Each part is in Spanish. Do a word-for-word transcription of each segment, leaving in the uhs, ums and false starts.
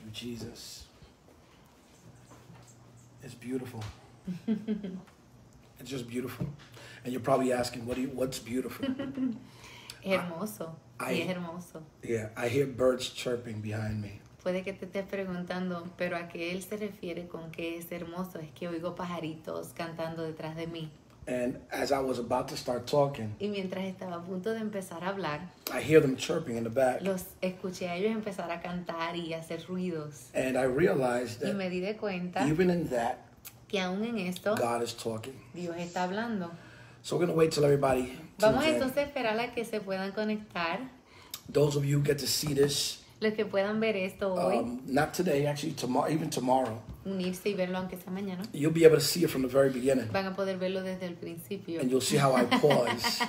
you, Jesus. It's beautiful. It's just beautiful. And you're probably asking, what do you, what's beautiful? Hermoso. I, Sí, es hermoso. Yeah, I hear birds chirping behind me. Puede que te estés preguntando, pero ¿a qué él se refiere con que es hermoso? Es que oigo pajaritos cantando detrás de mí. And as I was about to start talking, Y mientras estaba a punto de empezar a hablar, I hear them chirping in the back. los escuché a ellos empezar a cantar y hacer ruidos. And I realized Y that me di de cuenta even in that, que aún en esto, God is talking. Dios está hablando. So we're going to wait till everybody Vamos tunes in. entonces a esperar a que se puedan conectar. Those of you who get to see this, Los que puedan ver esto hoy, um, not today, actually tomorrow, even tomorrow, unirse y verlo aunque sea mañana, you'll be able to see it from the very beginning. van a poder verlo desde el principio. And you'll see how I pause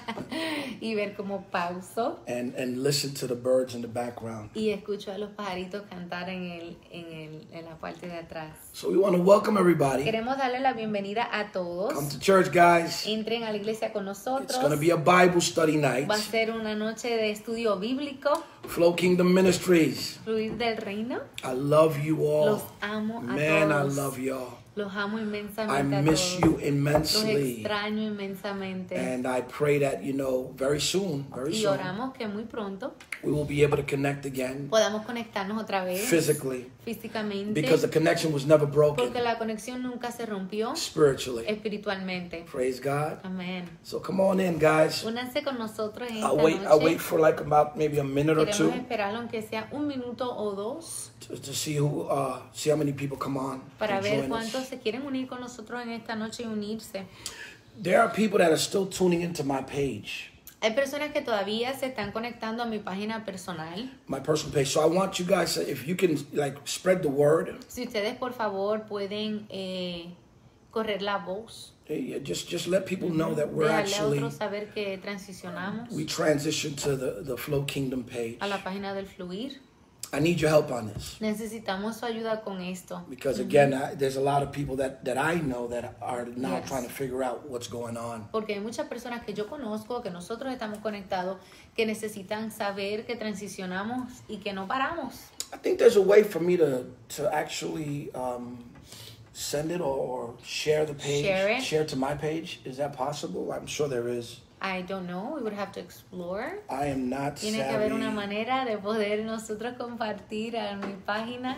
Y ver cómo pauso and, and listen to the birds in the background. y escucho a los pajaritos cantar en, el, en, el, en la parte de atrás. So we want to welcome everybody. Queremos darle la bienvenida a todos. Come to church, guys. Entren a la iglesia con It's nosotros. going to be a Bible study night. Va a ser una noche de estudio bíblico. Flow Kingdom Ministries. Fluir del reino. I love you Los all. amo a Man, todos. I love y'all. Los amo I inmensamente a miss todos. you Los immensely. extraño inmensamente. And I pray that, you know, very soon, very Y soon, oramos que muy pronto we will be able to connect again podamos conectarnos otra vez physically. físicamente. Because the connection was never broken Porque la conexión nunca se rompió spiritually. espiritualmente. Praise God. Amén. So come on in, guys. Únanse con nosotros en esta I'll wait, noche. I'll wait for like about maybe a minute or Queremos two esperarlo aunque sea un minuto o dos to, to see who, uh, see how many people come on para and ver join cuántos us. se quieren unir con nosotros en esta noche y unirse. There are people that are still tuning into my page, Hay personas que todavía se están conectando a mi página personal. my personal page. So I want you guys, to, if you can like spread the word, Si ustedes por favor pueden eh, correr la voz, eh, just just let people know that we're dejarle a actually otros saber que transicionamos we transition to the the Flow Kingdom page. a la página del Fluir. I need your help on this Necesitamos su ayuda con esto. because again, I, there's a lot of people that that I know that are now Yes. trying to figure out what's going on. Porque hay muchas personas que yo conozco, que nosotros estamos conectados, que necesitan saber que transicionamos y que no paramos. I think there's a way for me to to actually um, send it or, or share the page, Share it. share to my page. Is that possible? I'm sure there is. I don't know, we would have to explore. I am not Tiene que savvy. haber una manera de poder nosotros compartir a mi página.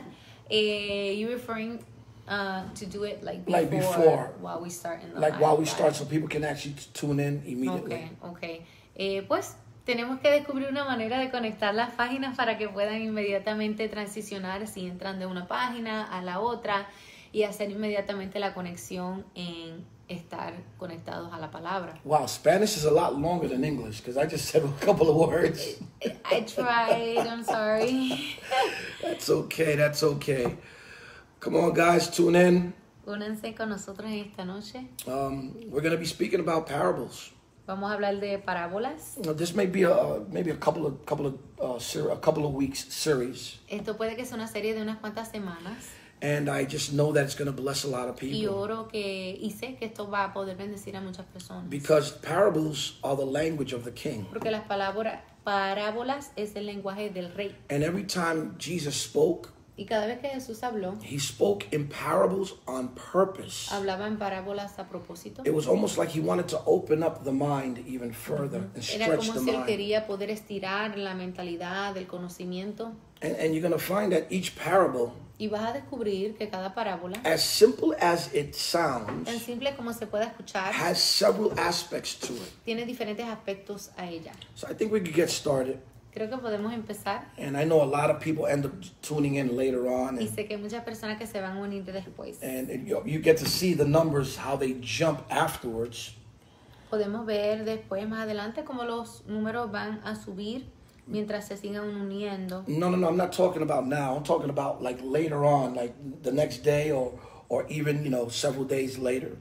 Eh, you referring uh, to do it like before, Like before. while we start in the Like live, while we right? start, so people can actually tune in immediately. Okay, okay. Eh, pues tenemos que descubrir una manera de conectar las páginas para que puedan inmediatamente transicionar si entran de una página a la otra y hacer inmediatamente la conexión en estar conectados a la palabra. Wow, Spanish is a lot longer than English because I just said a couple of words. I tried, I'm sorry. That's okay, that's okay. Come on, guys, tune in. Únanse con nosotros en esta noche. Um, we're going to be speaking about parables. Vamos a hablar de parábolas. You know, this may be a maybe a couple of couple of uh, ser- a couple of weeks series, Esto puede que sea una serie de unas cuantas semanas. and I just know that it's going to bless a lot of Y people oro que, y sé que esto va a poder bendecir a muchas personas. because parables are the language of the king. Porque las palabras, parábolas es el lenguaje del rey. And every time Jesus spoke, Y cada vez que Jesús habló, he spoke in parables on purpose. hablaba en parábolas a propósito. It was almost like he wanted to open up the mind even further and Era stretch como the si él mind. quería poder estirar la mentalidad, el conocimiento. And, and you're going to find that each parable, Y vas a descubrir que cada parábola, as simple as it sounds, tan simple como se pueda escuchar, has several aspects to it. tiene diferentes aspectos a ella. So I think we could get started. Creo que podemos empezar. And I know a lot of people end up tuning in later on. Y And, sé que hay muchas personas que se van a unir después. and it- you, you get to see the numbers, how they jump afterwards. Podemos ver después, más adelante, cómo los números van a subir mientras se sigan uniendo. No, no, no, I'm not talking about now. I'm talking about like later on, like the next day or, or even, you know, several days later.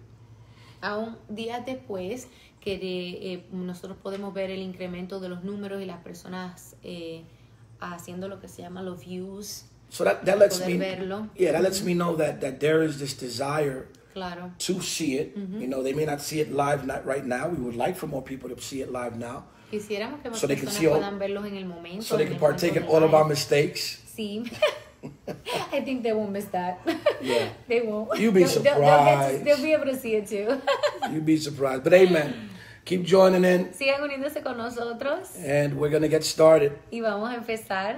Aún días después que de, eh, nosotros podemos ver el incremento de los números y las personas eh, haciendo lo que se llama los views. So that, that lets Poder me, verlo. yeah, that lets me know that, that there is this desire Claro. to see it. You know, they may not see it live not right now. We would like for more people to see it live now, Quisiéramos que más So they can personas see all- puedan verlos en el momento. so they en can el partake in momento all del of our live. mistakes. Sí. I think they won't miss that. Yeah. They won't. You'll be They'll- they'll- They'll, get to- surprised. they'll be able to see it too. You'd be surprised. But amen. Keep joining in, Sigan uniéndose con nosotros and we're going to get started. y vamos a empezar.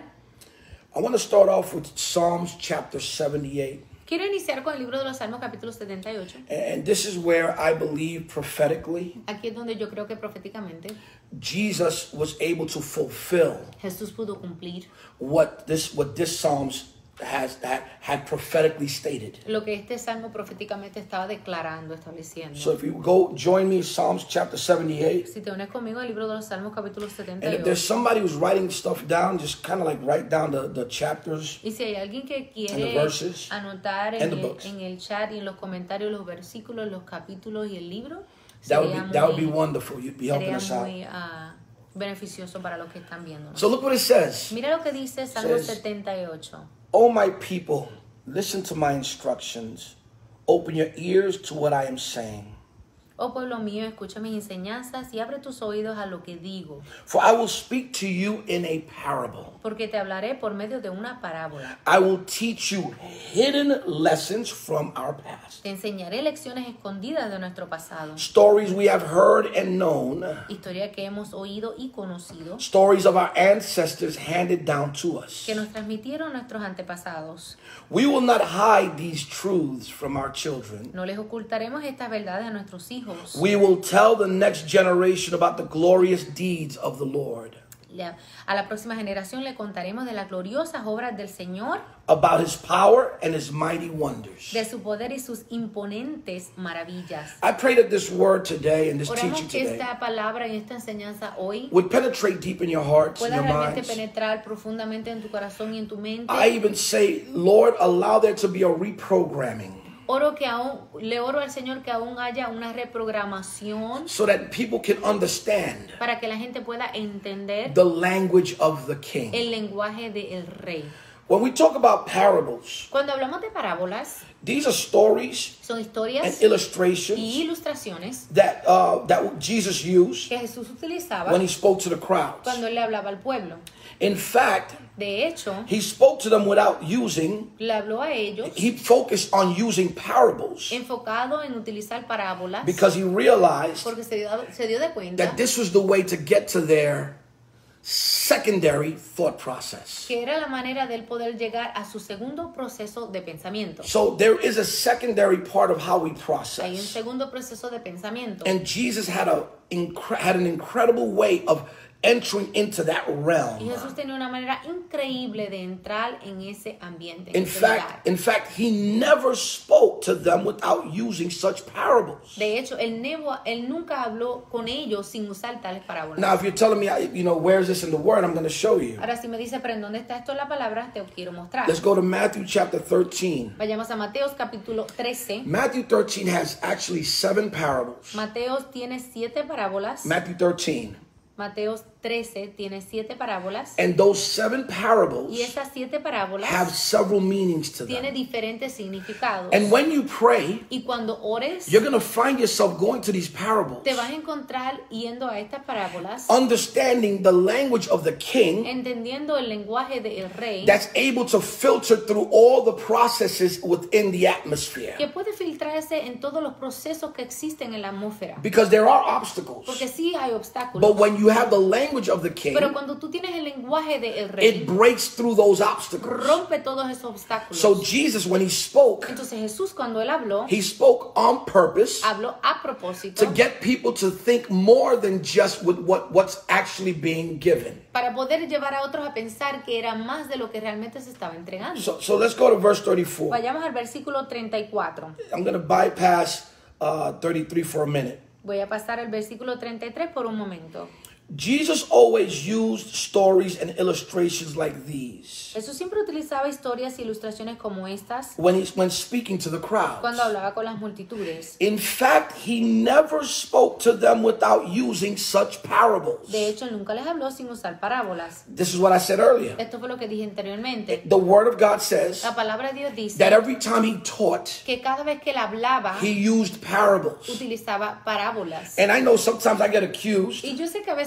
I want to start off with Psalms chapter seventy-eight. Quiero iniciar con el libro de los Salmos capítulo setenta y ocho. And this is where I believe prophetically Aquí es donde yo creo que proféticamente Jesus was able to fulfill Jesús pudo cumplir what this what this Psalms has had, had prophetically stated. lo que este salmo proféticamente estaba declarando, estableciendo. So if you go join me, Psalms chapter seventy-eight. Si te unes conmigo al libro de los Salmos capítulo setenta And y if there's ocho. somebody who's writing stuff down, just kind of like write down the, the chapters. Y si hay alguien que And quiere the verses. anotar en And the el, books. en el chat y en los comentarios los versículos, los capítulos y el libro, That would sería be that would be muy, wonderful. You'd be helping sería us out. muy ah, beneficioso para los que están viéndonos. So look what it says. Mira lo que dice Salmo Says- setenta y ocho. O my people, listen to my instructions. Open your ears to what I am saying. Oh pueblo mío, escucha mis enseñanzas y abre tus oídos a lo que digo, For I will speak to you in a parable. porque te hablaré por medio de una parábola. I will teach you hidden lessons from our past. Te enseñaré lecciones escondidas de nuestro pasado, Stories we have heard and known. historia que hemos oído y conocido, Stories of our ancestors handed down to us. que nos transmitieron nuestros antepasados. We will not hide these truths from our children. No les ocultaremos estas verdades a nuestros hijos. We will tell the next generation about the glorious deeds of the Lord, Ya, a la próxima generación le contaremos de las gloriosas obras del Señor, about his power and his mighty wonders. de su poder y sus imponentes maravillas. I pray that this word today and this Oramos teaching que today esta palabra y esta enseñanza hoy would penetrate deep in your hearts and pueda your realmente minds. penetrar profundamente en tu corazón y en tu mente. I even say, Lord, allow there to be a reprogramming Oro que aún, le oro al Señor que aún haya una reprogramación so that people can understand para que la gente pueda entender the language of the King. el lenguaje del Rey. When we talk about parables, Cuando hablamos de parábolas, these are stories son and historias illustrations y ilustraciones that uh, that Jesus used que Jesús utilizaba when he spoke to the crowds. cuando él le hablaba al pueblo. In fact, De hecho, he spoke to them without using, le habló a ellos he focused on using parables enfocado en utilizar parábolas because he realized porque se dio, se dio de cuenta that this was the way to get to their secondary thought process. que era la manera de él poder llegar a su segundo proceso de pensamiento. So there is a secondary part of how we Hay un process. segundo proceso de pensamiento. And Jesus had a incre- had an incredible way of entering into that Y realm. Jesús tenía una manera increíble de entrar en ese ambiente, en In ese lugar. fact, in fact, he never spoke to them without using such parables. De hecho, él, nevo- él nunca habló con ellos sin usar tales parábolas. Now, if you're telling me, I- you know, where's this in the Word, I'm going to show you. Ahora, si me dice, pero ¿en dónde está esto en la palabra? Te quiero mostrar. Let's go to Matthew chapter thirteen. Vayamos a Mateos capítulo trece. Matthew thirteen has actually seven parables. Mateos tiene siete parábolas. Matthew thirteen. Mateos trece tiene siete parábolas. And those seven parables Y esas siete parábolas have several meanings to tiene them. diferentes significados. And when you pray, Y cuando ores, you're going to find yourself going to these parables, te vas a encontrar yendo a estas parábolas, understanding the language of the King entendiendo el lenguaje del Rey, that's able to filter through all the processes within the atmosphere. que puede filtrarse en todos los procesos que existen en la atmósfera. Because there are obstacles. Porque sí hay obstáculos. But when you have the language of the King, Pero cuando tú tienes el lenguaje del it Rey, breaks through those obstacles. rompe todos esos obstáculos. So Jesus, when he spoke, Entonces Jesús cuando él habló, he spoke on purpose habló a propósito to get people to think more than just with what, what's actually being given. para poder llevar a otros a pensar que era más de lo que realmente se estaba entregando. So, so let's go to verse thirty-four. Vayamos al versículo treinta y cuatro. I'm going to bypass uh, thirty-three for a minute. Voy a pasar al versículo treinta y tres por un momento. Jesus always used stories and illustrations like these Jesús siempre utilizaba historias e ilustraciones como estas when he's when speaking to the crowds. cuando hablaba con las multitudes. In fact, he never spoke to them without using such parables. De hecho, él nunca les habló sin usar parábolas. This is what I said earlier. Esto fue lo que dije anteriormente. The Word of God says La palabra de Dios dice that every time he taught, que cada vez que él hablaba, he used parables. utilizaba parábolas. And I know sometimes I get accused Y yo sé que a veces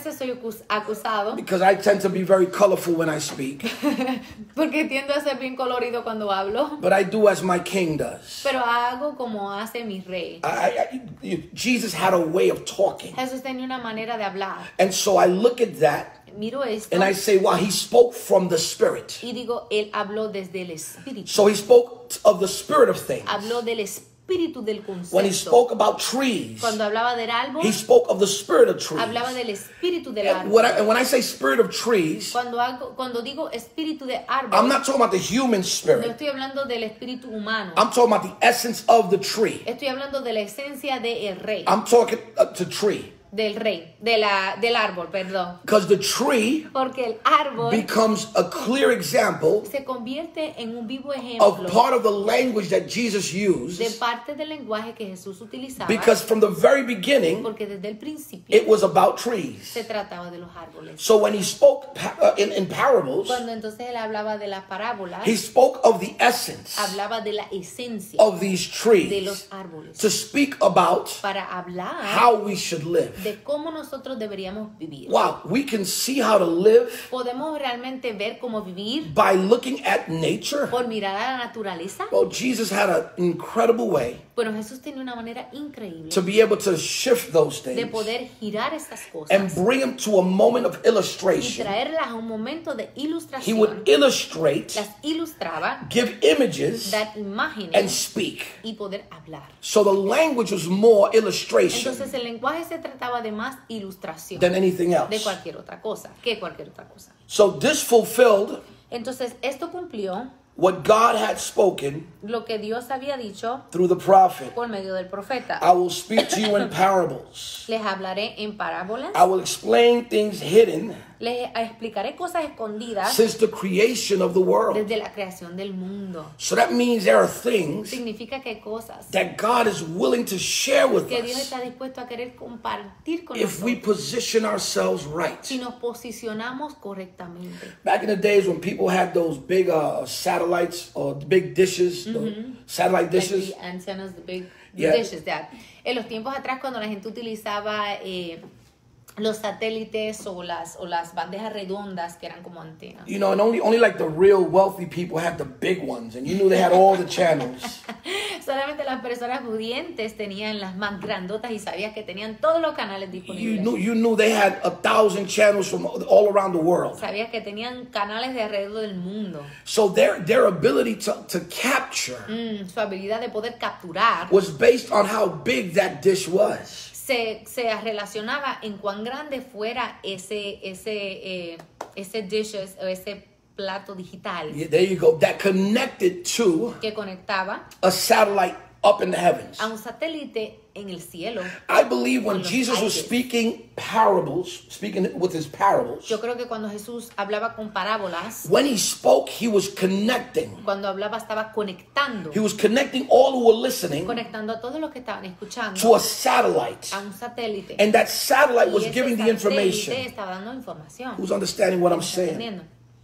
veces soy acus- acusado because I tend to be very colorful when I speak. porque tiendo a ser bien colorido cuando hablo, But I do as my king does. pero hago como hace mi rey. I, I, Jesus had a way of talking. Jesús tenía una manera de hablar. And so I look at that Miro esto and I say, wow, he spoke from the Spirit. y digo, él habló desde el espíritu. So he spoke of the spirit of things. Habló del espíritu del When he concepto. spoke about trees, Cuando hablaba del árbol, he spoke of the spirit of trees. hablaba del espíritu del And when I, árbol. and when I say spirit of trees, Cuando, hago, cuando digo espíritu de I'm árbol, not talking about the human no spirit. estoy hablando del espíritu humano. I'm talking about the essence of the tree. Estoy hablando de la esencia del rey. I'm talking uh, to tree. Del rey, de la, del árbol, perdón. Because the tree Porque el árbol becomes a clear example se convierte en un vivo of ejemplo part of the language that Jesus de used. parte del lenguaje que Jesús utilizaba. Because from the very beginning, Porque desde el principio it was about trees. se trataba de los árboles. So when he spoke pa- uh, in, in parables, Cuando entonces él hablaba de las parábolas, he spoke of the essence hablaba de la esencia of these de los trees árboles. to speak about Para hablar how we should live. de cómo nosotros deberíamos vivir. Wow, we can see how to live Podemos realmente ver cómo vivir by looking at nature. por mirar a la naturaleza. Well, Jesus had an incredible way Bueno, Jesús tenía una manera increíble to be able to shift those de things poder girar estas cosas and bring them to a moment of y illustration. traerlas a un momento de He ilustración. would illustrate, Las ilustraba, give images, dar and imágenes speak. y poder hablar. So the language was more illustration Entonces el lenguaje se trataba de más ilustración than anything de else. cualquier otra cosa, que cualquier otra cosa. So this fulfilled Entonces esto cumplió what God had spoken lo que Dios había dicho through the prophet. por medio del profeta. I will speak to you in parables. Les hablaré en parábolas, I will explain things hidden les explicaré cosas escondidas since the creation of the world. desde la creación del mundo. So that means there are things Significa que hay cosas that God is willing to share with que Dios us está dispuesto a querer compartir con if we nosotros position ourselves right. si nos posicionamos correctamente. Back in the days when people had those big uh, satellites or big dishes, the satellite Like dishes, the antennas, the big Yeah. dishes, that. En los tiempos atrás, cuando la gente utilizaba eh, los satélites o las, o las bandejas redondas que eran como antenas. you know, and only only like the real wealthy people had the big ones, and you knew they had all the channels. Solamente las personas pudientes tenían las más grandotas y sabías que tenían todos los canales You disponibles. knew you knew they had a thousand channels from all around the world. Sabías que tenían canales de alrededor del mundo. So their their ability to, to capture Mm, su habilidad de poder capturar was based on how big that dish was. se, se relacionaba en cuán grande fuera ese, ese, eh, ese dishes o ese plato digital Yeah, there you go. That connected to que conectaba a satellite up in the heavens. a un satélite en el cielo. I believe when En los Jesus was aires. speaking parables, speaking with his parables, Yo creo que cuando Jesús hablaba con parábolas, when he spoke, he was connecting. cuando hablaba estaba conectando, He was connecting all who were listening conectando a todos los que estaban escuchando to a satellite. a un satélite. And that satellite Y was ese giving the satélite information. estaba dando información. Who's understanding what I'm ¿Está saying? entendiendo?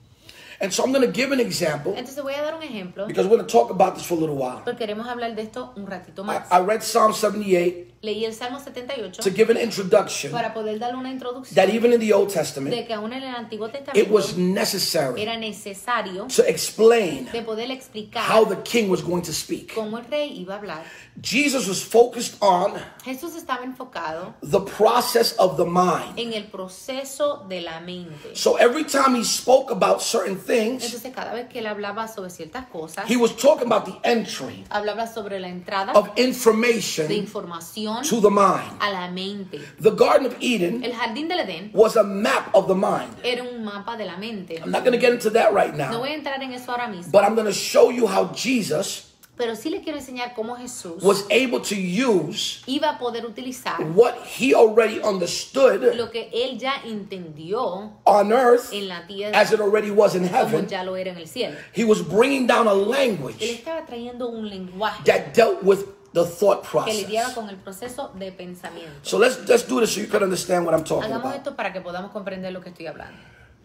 And so I'm going to give an example Entonces voy a dar un ejemplo, because we're going to talk about this for a little while. porque queremos hablar de esto un ratito I, más. I read Psalm seventy-eight Leí el Salmo setenta y ocho to give an introduction para poder darle una introducción that even in the Old de Testament, que aún en el Antiguo it Testamento was necessary era necesario to explain de poder explicar how the king was going to speak. cómo el rey iba a hablar. Jesus was focused on Jesús estaba enfocado the process of the mind. en el proceso de la mente. So every time he spoke about certain things, Entonces cada vez que él hablaba sobre ciertas cosas, he was talking about the entry hablaba sobre la entrada of de information información to the mind. a la mente. The Garden of Eden El jardín del Edén was a map of the mind. era un mapa de la mente. I'm not going to get into that right No now, voy a entrar en eso ahora mismo, but I'm going to show you how Jesus pero sí le quiero enseñar cómo Jesús was able to use iba a poder utilizar what he already understood lo que él ya entendió on earth en la tierra as it already was in como heaven. ya lo era en el cielo. He was bringing down a Él language estaba trayendo un lenguaje that dealt with the thought que lidiaba process. con el proceso de pensamiento. So let's let's do this so you can understand what I'm talking Hagamos about. esto para que podamos comprender lo que estoy hablando.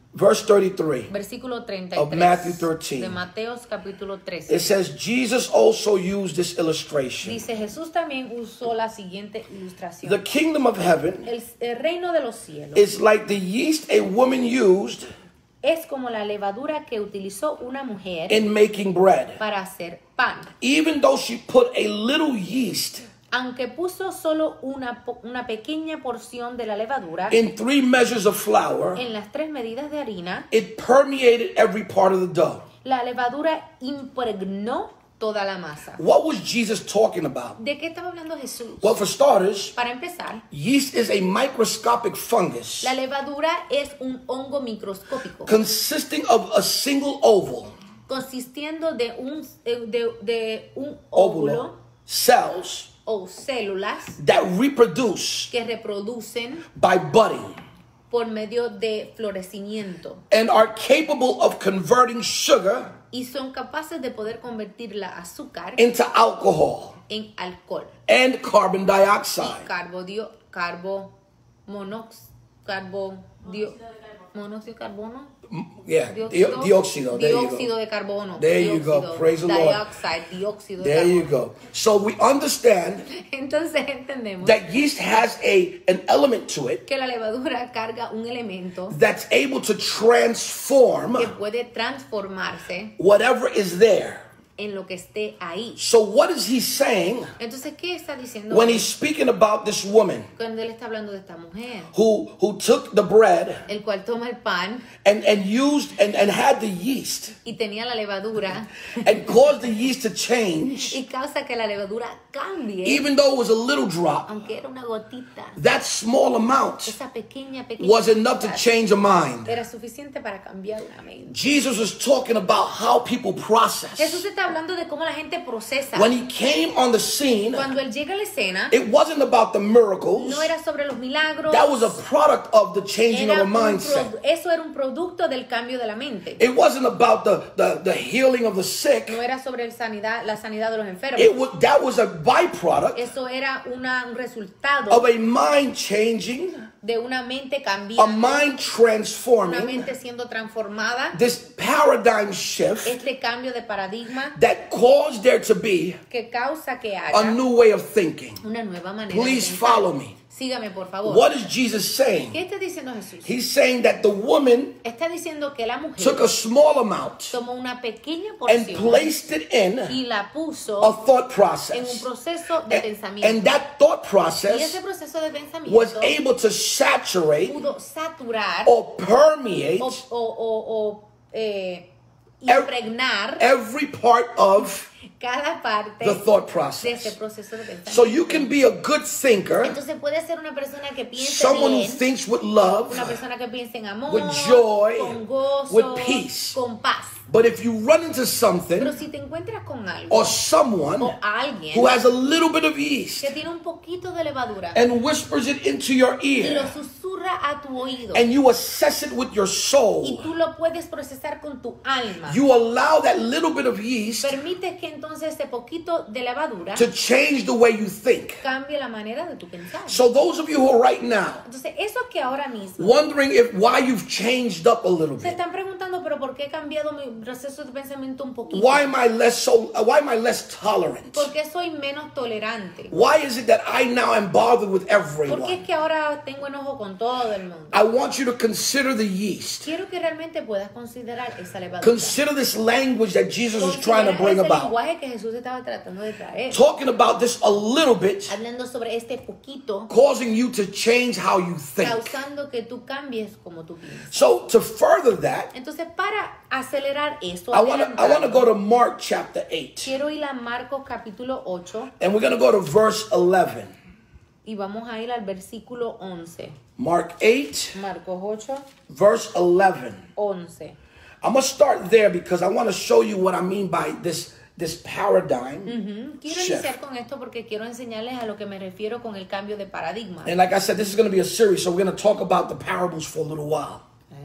verse thirty-three Versículo treinta y tres of Matthew thirteen. de Mateos capítulo trece. It says, Jesus also used this illustration. Dice, Jesús también usó la siguiente ilustración. The kingdom of heaven El, el reino de los cielos is like the yeast a woman used es como la levadura que utilizó una mujer in making bread. para hacer pan. Even though she put a little yeast Aunque puso solo una, po- una pequeña porción de la levadura in three measures of flour, en las tres medidas de harina, it permeated every part of the dough. la levadura impregnó toda la masa. What was Jesus talking about? ¿De qué estaba hablando Jesús? Well, for starters, Para empezar, yeast is a microscopic fungus la levadura es un hongo microscópico consisting of a single oval, consistiendo de un, de, de- de un óvulo, óvulo cells o células that reproduce que reproducen by budding por medio de florecimiento and are capable of converting sugar y son capaces de poder convertir la azúcar into alcohol en alcohol and carbon dioxide. carbodio carbo monox carbo dio, monóxido de carbono Yeah, dióxido, dióxido. There you dióxido go. de carbono There you go. dióxido, Praise the Lord. dioxide dióxido de There you carbono. go. So we understand Entonces entendemos that yeast has a an element to it que la levadura carga un elemento that's able to transform que puede transformarse whatever is there. en lo que esté ahí. So what is he saying Entonces, ¿qué está diciendo when él? he's speaking about this woman Cuando él está hablando de esta mujer, who who took the bread el cual toma el pan and and used and, and had the yeast y tenía la levadura and caused the yeast to change, y causa que la levadura cambie, even though it was a little drop, aunque era una gotita, that small amount esa pequeña, pequeña was enough to cantidad change a mind. era suficiente para cambiar una mente. Jesus was talking about how people Jesús process. está hablando de cómo la gente procesa. When he came on the scene, Cuando él llega a la escena, it wasn't about the miracles. no era sobre los milagros. That was a product of the changing of Era a un mindset. pro- eso era un producto del cambio de la mente. It wasn't about the, the, the healing of the sick. No era sobre el sanidad, la sanidad de los enfermos. It was, that was a byproduct Eso era una, un resultado of a mind changing, de una mente a cambiando, mind una transforming, mente siendo transformada. this paradigm shift Este cambio de paradigma that caused there to be que causa que a haya new way of thinking. una nueva manera Please de pensar. follow me. Sígame, por favor. What is Jesus saying? ¿Qué está diciendo Jesús? He's saying that the woman Está diciendo que la mujer took a small amount tomó una pequeña and porción placed it in y la puso a thought en un process. proceso de And, pensamiento. and that thought Y ese process proceso de pensamiento was able to saturate pudo saturar or permeate o, o, o, o, eh, Ev- impregnar every part of cada parte the thought de ese process. proceso de pensamiento. So you can be a good thinker, Entonces puede ser una persona que piense someone who bien, thinks with love, una persona que piense en amor, with joy, con gozo, with peace. con paz. but if you run into Pero something si te encuentras con algo or someone o alguien who has a little bit of yeast que tiene un poquito de levadura and whispers it into your y lo ear, susurra a tu oído and you assess it with your y soul, tú lo puedes procesar con tu alma, you allow that little bit of yeast permites que entonces ese poquito de levadura to change the way you think. cambie la manera de tu pensar. So those of you who are right now Entonces, eso que ahora mismo wondering if why you've changed up a little se bit, están preguntando, pero ¿por qué he cambiado mi proceso de pensamiento un poquito? why am I less so uh, why am I less tolerant? ¿Por qué soy menos tolerante? Why is it that I now am bothered with ¿Por qué es everyone? que ahora tengo enojo con todo el mundo? I want you to consider the yeast. Quiero que realmente puedas considerar esa levadura. Consider this language that Jesus is Considera trying to bring ese about. lenguaje que Jesús estaba tratando de traer. Talking about this a little bit, Hablando sobre este poquito, causing you to change how you think. causando que tú cambies como tú piensas. So to further that, Entonces, para acelerar esto, I want to I want to go to Mark chapter eight. quiero ir a Marcos capítulo ocho And we're going to go to verse eleven. y vamos a ir al versículo once. Mark eight, Marcos ocho, verse eleven. once. I'm going to start there because I want to show you what I mean by this this paradigm Ujú. Quiero shift. iniciar con esto porque quiero enseñarles a lo que me refiero con el cambio de paradigma. And like I said, this is going to be a series, so we're going to talk about the parables for a little while. A ver.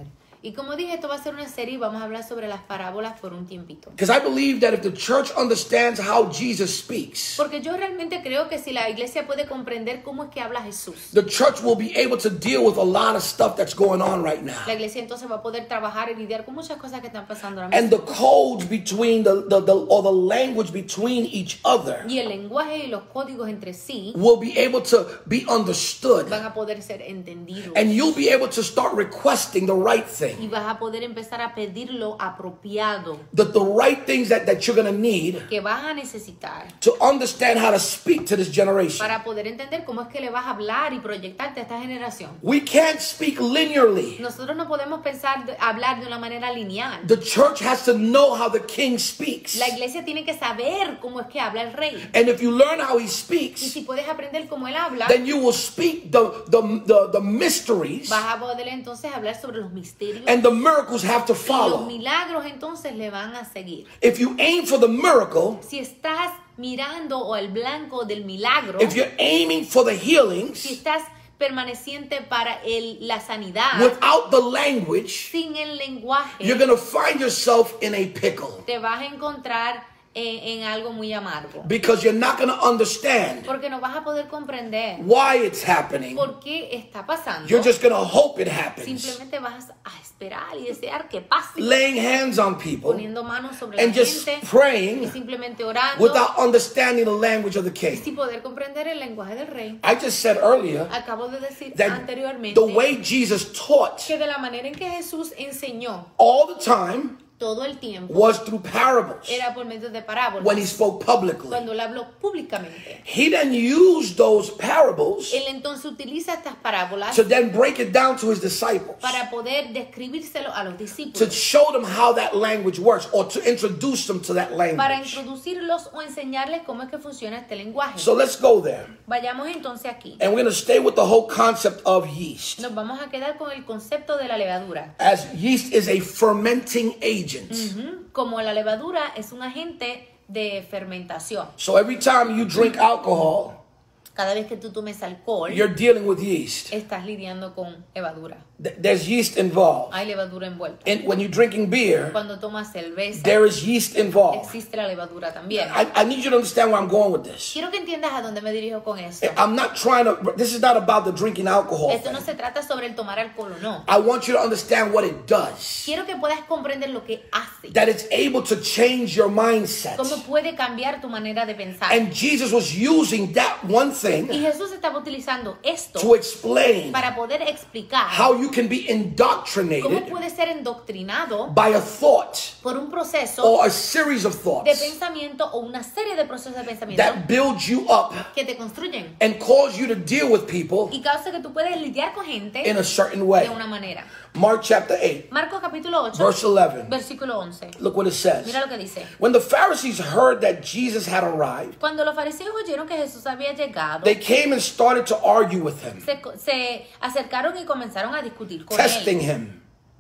Y como dije, esto va a ser una serie y vamos a hablar sobre las parábolas por un tiempito. Because I believe that if the church understands how Jesus speaks, Porque yo realmente creo que si la iglesia puede comprender cómo es que habla Jesús, the church will be able to deal with a lot of stuff that's going on right now. la iglesia entonces va a poder trabajar y lidiar con muchas cosas que están pasando ahora And mismo. the codes between the, the, the or the language between each other Y el lenguaje y los códigos entre sí will be able to be understood. van a poder ser entendidos. And you'll be able to start requesting the right thing. Y vas a poder empezar a pedir lo apropiado The, the right things that, that you're going to need que vas a necesitar to understand how to speak to this generation. para poder entender cómo es que le vas a hablar y proyectarte a esta generación. We can't speak linearly. Nosotros no podemos pensar, de- hablar de una manera lineal. The church has to know how the king speaks. La iglesia tiene que saber cómo es que habla el rey. And if you learn how he Y speaks, si puedes aprender cómo él habla, then you will speak the, the, the, the mysteries, vas a poder entonces hablar sobre los misterios. and the miracles have to Y los follow. milagros entonces le van a seguir. If you aim for the miracle, Si estás mirando o el blanco del milagro, if you're aiming for the si healings estás permaneciente para el, la sanidad, without the language, sin el lenguaje, you're going to find yourself in a pickle te vas a encontrar en, en algo muy amargo. because you're not going to understand Porque no vas a poder comprender why it's happening. por qué está pasando. You're just going to hope it happens. Simplemente vas a esperar y desear que pase. Laying hands on people Poniendo manos sobre and la just gente y praying simplemente orando without understanding the language of the king. sin poder comprender el lenguaje del rey. I just said earlier Acabo de decir that anteriormente the way Jesus taught que de la manera en que Jesús enseñó all the time todo el tiempo was through parables era por medio de parábolas. when he spoke publicly. Cuando él habló públicamente, He then used those parables él entonces utiliza estas parábolas to then break it down to his disciples, para poder describírselo a los to discípulos, show them how that language works or to introduce them to that para language. introducirlos o enseñarles cómo es que funciona este lenguaje. So let's go there. Vayamos entonces aquí. And we're going to stay with the whole concept of yeast. Nos vamos a quedar con el concepto de la levadura. As yeast is a fermenting agent. Ujú. Como la levadura es un agente de fermentación. So every time you drink alcohol, Cada vez que tú tomes alcohol, you're dealing with yeast. estás lidiando con levadura. Th- There's yeast involved. Hay levadura envuelta. And when you're drinking beer, Cuando tomas cerveza, there is yeast involved. existe la levadura también. I, I need you to understand where I'm going with this. Quiero que entiendas a dónde me dirijo con esto. I'm not trying to, this is not about the drinking alcohol Esto no thing. se trata sobre el tomar alcohol o no. I want you to understand what it does. Quiero que puedas comprender lo que hace. That it's able to change your mindset. Cómo puede cambiar tu manera de pensar. And Jesus was using that one Y thing Jesús estaba utilizando esto to explain para poder explicar how you can be cómo indoctrinated puede ser endoctrinado by a thought por un proceso or a series of de thoughts pensamiento o una serie de procesos de pensamiento that build you up que te construyen and cause you to deal with people y causa que tú puedes lidiar con gente in a certain de way. una manera. Mark chapter eight, Marcos capítulo ocho, verse eleven. versículo once. Look what it says. Mira lo que dice. When the Pharisees heard that Jesus had arrived, Cuando los fariseos oyeron que Jesús había llegado, they came and started to argue with him, se, se acercaron y comenzaron a discutir con testing él him.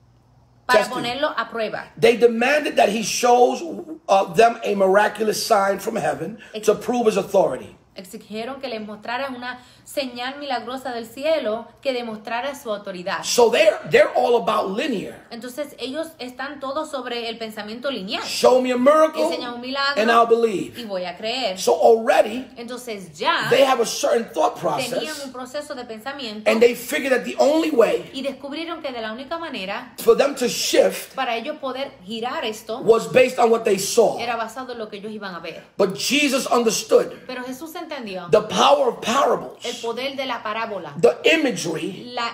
para testing. ponerlo a prueba. They demanded that he shows uh, them a miraculous sign from heaven to prove his authority. Exigieron que les mostraran una señal milagrosa del cielo que demostrara su autoridad. So they're they're all about linear. Entonces ellos están todos sobre el pensamiento lineal. Show me a miracle Enseña un milagro and I'll believe. y voy a creer. So already Entonces ya they have a certain thought tenían process, un proceso de pensamiento and they figured that the only way y descubrieron que de la única manera for them to shift para ellos poder girar esto was based on what they saw. era basado en lo que ellos iban a ver. But Jesus understood Pero Jesús entendió the power of el parables. poder de la parábola. The imagery La,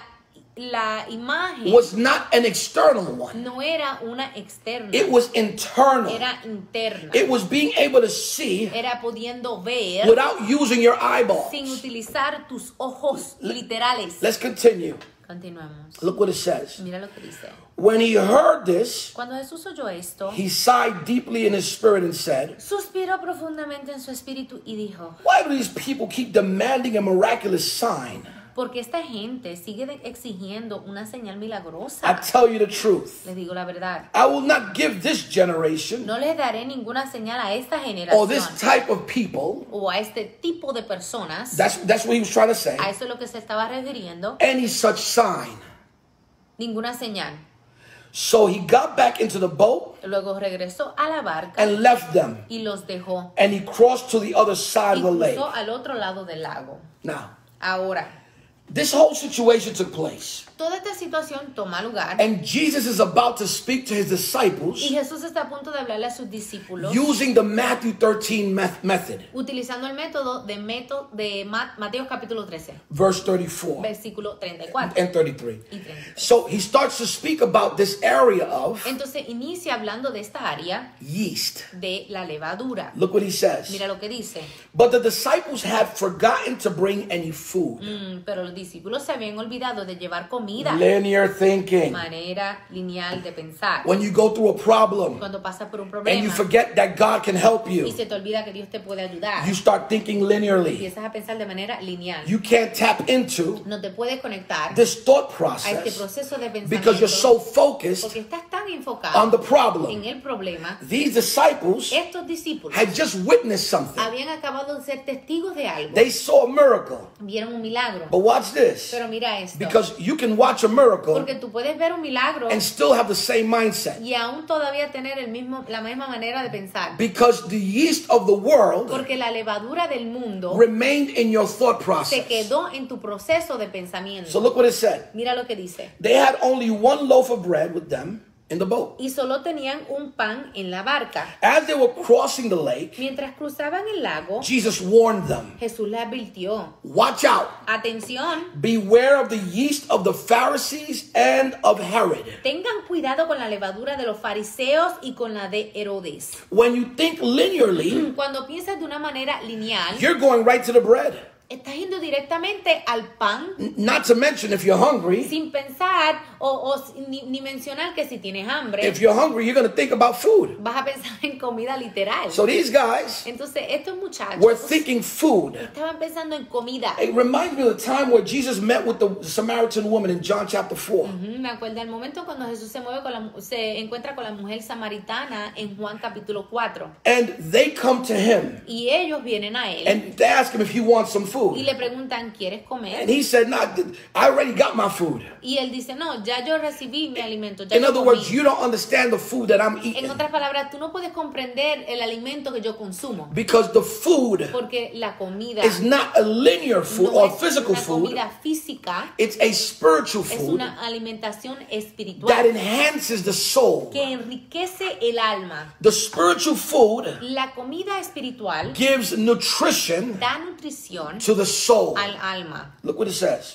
la imagen was not an external one. no era una externa, It was internal. era interna. It was being able to see Era pudiendo ver without using your eyeballs. sin utilizar tus ojos literales. Let's continue. Continuemos. Look what it says. Mira lo que dice. When he heard this, Cuando Jesús oyó esto, he sighed deeply in his spirit and said, suspiró profundamente en su espíritu y dijo, why do these people keep demanding a miraculous sign? porque esta gente sigue de- exigiendo una señal I milagrosa. tell you the truth. Les digo la verdad. I will not give this generation No les daré ninguna señal a esta or this generación type of people. o a este tipo de personas. That's, that's what he was trying to say. A eso es lo que se estaba refiriendo. Any such sign. Ninguna señal. So he got back into the boat Luego regresó a la barca and left them. y los dejó. And he crossed to the other side Y of the lake. cruzó al otro lado del lago. Now, Ahora, this whole situation took place. toda esta situación toma lugar And Jesus is about to speak to his disciples y Jesús está a punto de hablarle a sus discípulos using the Matthew thirteen meth- method. utilizando el método de, método de Ma- Mateo capítulo trece, Verse thirty-four versículo treinta y cuatro and thirty-three. y treinta y tres. So he starts to speak about this area of Entonces inicia hablando de esta área yeast. de la levadura. Look what he says. Mira lo que dice. But the disciples had forgotten to bring any food. Mm, pero los discípulos se habían olvidado de llevar comida. Linear thinking. Manera lineal de pensar. When you go through a problem Cuando pasas por un and you problema forget that God can help y you, se te olvida que Dios te puede ayudar, you start thinking linearly. empiezas a pensar de manera lineal. You can't tap into No te puedes conectar this thought a este process proceso de because you're pensamiento so focused porque estás tan on enfocado the en problem. el problema. These disciples Estos discípulos had just witnessed something. habían acabado de ser testigos de algo. They saw a miracle. Vieron un milagro. But watch this. Pero mira esto. Because you can watch a miracle Porque tú puedes ver un milagro and still have the same mindset. y aún todavía tener el mismo, la misma manera de pensar. Because the yeast of the world Porque la levadura del mundo remained in your thought se process. quedó en tu proceso de pensamiento. So look what it said. Mira lo que dice. They had only one loaf of bread with them in the boat. Y solo tenían un pan en la barca. As they were crossing the lake, Mientras cruzaban el lago, Jesus warned them, Jesús les advirtió. watch out. Atención, Beware of the yeast of the Pharisees and of Herod. tengan cuidado con la levadura de los fariseos y con la de Herodes. When you think linearly, Cuando piensas de una manera lineal, you're going right to the bread. estás yendo directamente al pan N- Not to mention, if you're hungry, sin pensar o, o ni, ni mencionar que si tienes hambre, if you're hungry, you're going to think about food. vas a pensar en comida literal. So these guys Entonces, estos muchachos were thinking food. estaban pensando en comida. It reminds me of the time where Jesus met with the Samaritan woman in John chapter four. Ujú, me acuerdo del momento cuando Jesús se mueve con la, se encuentra con la mujer samaritana en Juan capítulo cuatro. And they come to him Y ellos vienen a él and they ask him if he wants some y food. le preguntan, ¿quieres comer? And he said, no, I already got my food. Y él dice, no, ya yo recibí mi alimento, ya In yo other comí. words, you don't understand the food that I'm En eating. otras palabras, tú no puedes comprender el alimento que yo consumo. Because the food Porque la comida is not a linear food no or es physical una food. comida física, It's a spiritual es food una alimentación that espiritual enhances the soul. que enriquece el alma. The spiritual food La comida espiritual gives nutrition da nutrición to the soul. al alma. Look what it says.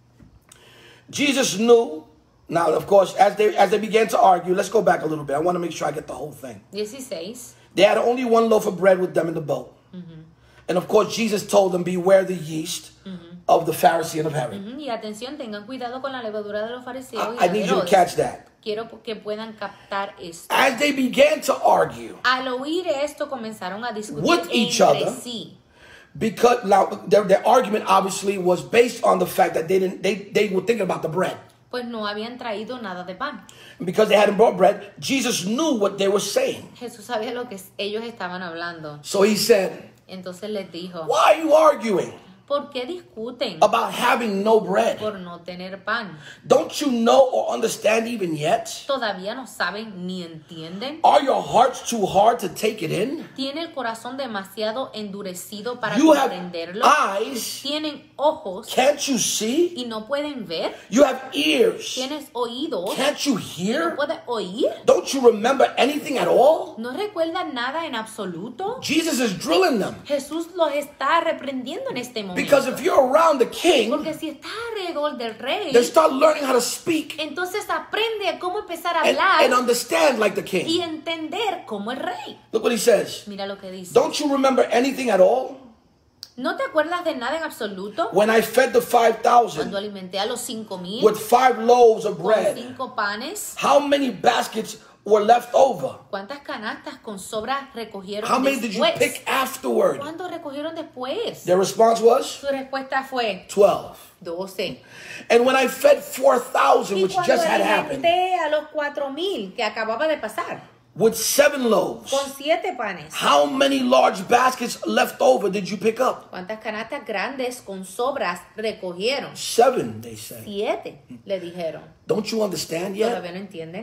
Jesus knew. Now, of course, as they as they began to argue, let's go back a little bit. I want to make sure I get the whole thing. dieciséis. They had only one loaf of bread with them in the boat. Mm-hmm. And of course, Jesus told them, beware the yeast Mm-hmm. of the Pharisee and of Herod. Ujú, Y atención, tengan cuidado con la levadura de los fariseos I, y I la de need you to Herodes. catch that. Quiero que puedan captar esto. As they began to argue, Al oír esto comenzaron a discutir With each entre other. sí. because now their, their argument obviously was based on the fact that they didn't they, they were thinking about the bread. Pues no habían traído nada de pan. And because they hadn't brought bread, Jesus knew what they were saying. Jesús sabía lo que ellos estaban hablando. So he said, Entonces les dijo, why are you arguing ¿por qué discuten about having no bread? por no tener pan? Don't you know or understand even yet? ¿Todavía no saben ni entienden? Are your hearts too hard to take it in? ¿Tiene el corazón demasiado endurecido para You have comprenderlo? eyes, ¿Tienen ojos can't you see? y no pueden ver? You have ears, ¿Tienes oídos can't you y no hear? puedes oír? Don't you remember anything at all? ¿No recuerdan nada en absoluto? Jesus is drilling them. Jesús los está reprendiendo en este momento. Because if you're around the king, Porque si está alrededor del rey, then start learning how to speak entonces aprende a cómo empezar a and, hablar and understand like the y king. entender como el rey. Look what he says. Mira lo que dice. Don't you remember anything at all? ¿No te acuerdas de nada en absoluto? When I fed the five Cuando thousand alimenté a los cinco mil with five loaves of con bread, cinco panes, how many baskets were left over? ¿cuántas canastas con sobras recogieron How many did you después? pick afterward? ¿Cuántos recogieron después? Their response was Su respuesta fue twelve. doce. And when I fed four thousand, Y which cuando just had happened, alimenté a los cuatro mil que acababa de pasar, with seven loaves, con siete panes, how many large baskets left over did you pick up? ¿cuántas canastas grandes con sobras recogieron? Seven, they said. Siete, le dijeron. Don't you understand yet? ¿Todavía no entienden?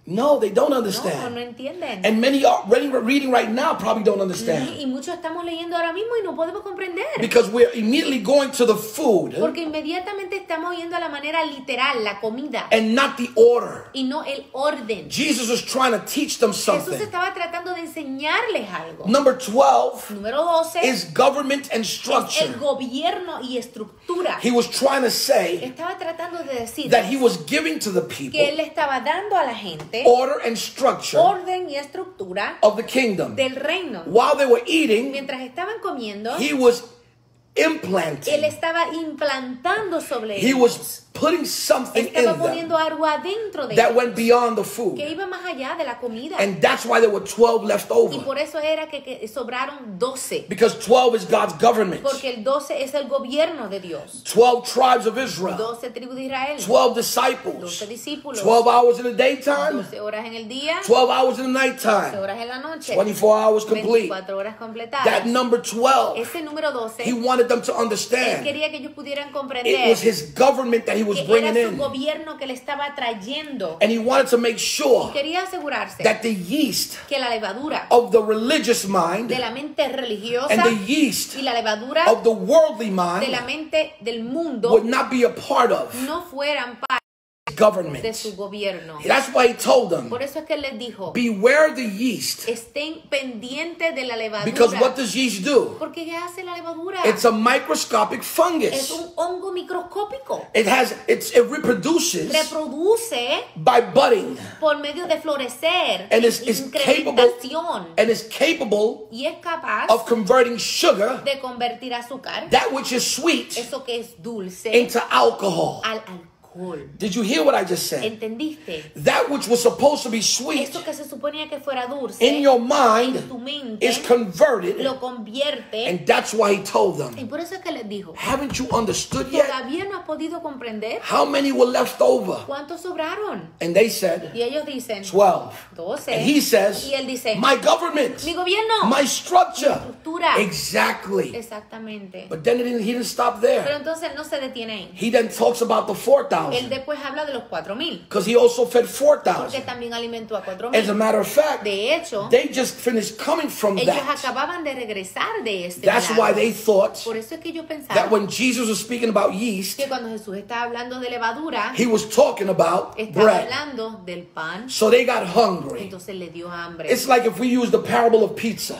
No, they don't No, understand. no entienden. And many are reading, reading right now probably don't understand. Y muchos estamos leyendo ahora mismo y no podemos comprender. Because we're immediately going to the food Porque inmediatamente estamos yendo a la manera literal, la comida, and not the order. y no el orden. Jesus was trying to teach them Jesús something. estaba tratando de enseñarles algo. Number twelve Número doce is government and es structure. el gobierno y estructura. He was trying to say Estaba tratando de decir that he was giving to the people que él le estaba dando a la gente order and structure orden y estructura of the kingdom. del reino. While they were eating, Mientras estaban comiendo, he was él implanting. estaba implantando sobre He ellos. was putting something in Estaba them poniendo algo adentro de that ellos went beyond the que food. iba más allá de la comida. And that's why there were twelve left Y over. por eso era que, que sobraron doce. Because twelve is God's government. Porque el doce es el gobierno de Dios. twelve tribes of Israel. doce tribus de Israel. twelve disciples. doce discípulos. twelve hours in the daytime. doce horas en el día. twelve hours in the doce nighttime. horas en la noche. twenty-four hours complete. veinticuatro horas completadas. That number twelve, Ese número doce, he wanted them to él understand. quería que ellos pudieran It comprender was his government that he was que bringing era su in. gobierno que le estaba trayendo. And he wanted to make sure Quería asegurarse that the yeast que la levadura of the religious mind de la mente religiosa and the yeast y la levadura of the worldly de la mind mente del mundo would not be a part of no fueran parte government. de su gobierno. That's why he told them, Por eso es que él les dijo, beware the yeast. estén pendientes de la Because what levadura. does yeast do? Porque ¿qué hace la levadura? It's a microscopic Es fungus. un hongo microscópico. It has it's it reproduces Reproduce by budding por medio de florecer, and is, is capable incrementación, and is capable y es capaz of converting sugar, de convertir azúcar, that which is sweet, eso que es dulce, into alcohol. al alcohol. Did you hear what I just said? ¿Entendiste? That which was supposed to be sweet Eso que se suponía que fuera dulce, in your en mind tu mente, is converted, lo convierte. and that's why he told Y them, por eso es que les dijo, haven't you understood yet? ¿todavía no has podido comprender How many were left over? cuántos sobraron? And they said, Y ellos dicen, twelve. doce. And he says, Y él dice, my government, mi gobierno, my structure. mi estructura. Exactly. Exactamente. But then he didn't, he didn't stop Pero there. entonces no se detiene ahí. He then talks about the four Él thousand. después habla de los cuatro mil, Because he also fed four porque thousand. también alimentó a cuatro As a mil. matter of fact, De hecho, they just finished coming from ellos that. acababan de regresar de este That's milagro. why they thought Por eso es que yo that pensaba when Jesus was speaking about yeast, que cuando Jesús estaba hablando de levadura, he was talking about estaba bread. hablando del pan, So they got hungry. entonces le dio hambre. It's like if we use the parable of pizza.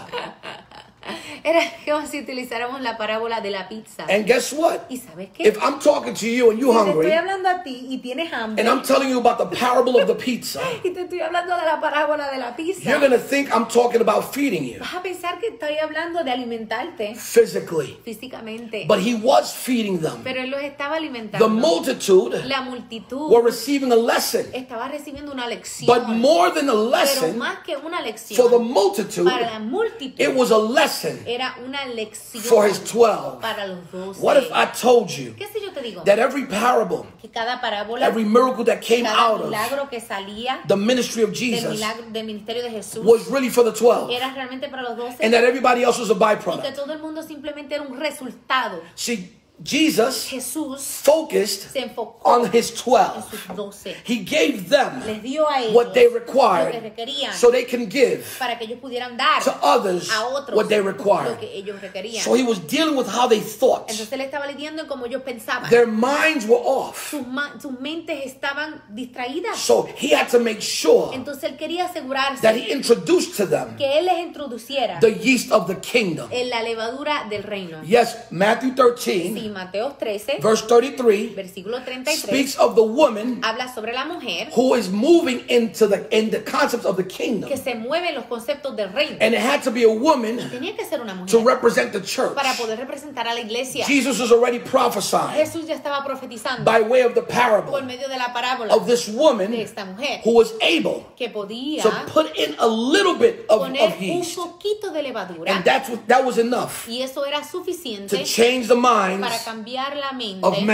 Era como si utilizáramos la parábola de la pizza. And guess what? ¿Y sabes qué? If I'm talking to you and you're Si te estoy hungry, hablando a ti y tienes hambre, and I'm telling you about the parable of the pizza, y te estoy hablando de la parábola de la pizza, you're going to think I'm talking about feeding you vas a pensar que estoy hablando de alimentarte physically. físicamente. But he was feeding them. Pero él los estaba The alimentando. multitude La multitud were receiving a lesson. estaba recibiendo una lección. But more than a Pero lesson, más que una lección, for the multitude, para la multitud it was a lesson era una lección for his twelve. para los doce. What if I told you ¿Qué si yo te digo? that every parable, Que cada parábola, every miracle that came cada out of milagro que salía the ministry of del, Jesus milagro, del ministerio de Jesús was really for the twelve, era realmente para los doce, and that everybody else was a y que byproduct? todo el mundo simplemente era un resultado. See, Jesus Jesús focused se enfocó on his en twelve. sus doce. He gave them Les dio a ellos what they lo que required requerían so they can give para que ellos pudieran dar to others a otros what they lo required. que ellos requerían. So he was dealing with how they thought. Entonces él estaba lidiando en cómo ellos pensaban. Their minds were off. Sus, ma- sus mentes estaban distraídas. So he had to make sure Entonces él quería asegurarse that he introduced to them que él les introduciera the yeast of the kingdom. en la levadura del reino. Yes, Matthew thirteen, Sí, Mateo trece, verse thirty-three, versículo treinta y tres, speaks of the woman habla sobre la mujer who is moving into the in the concepts of the kingdom. que se mueve en los conceptos del reino. And it had to be a woman Tenía que ser una to mujer represent the church. para poder representar a la iglesia. Jesus was already prophesying Jesús ya estaba profetizando by way of the por parable medio de la parábola of this de woman esta mujer who was able que podía to put in a little bit of, poner of un yeast. poquito de levadura, And that's what, that was enough y eso era to suficiente change the para minds cambiar la mente of many.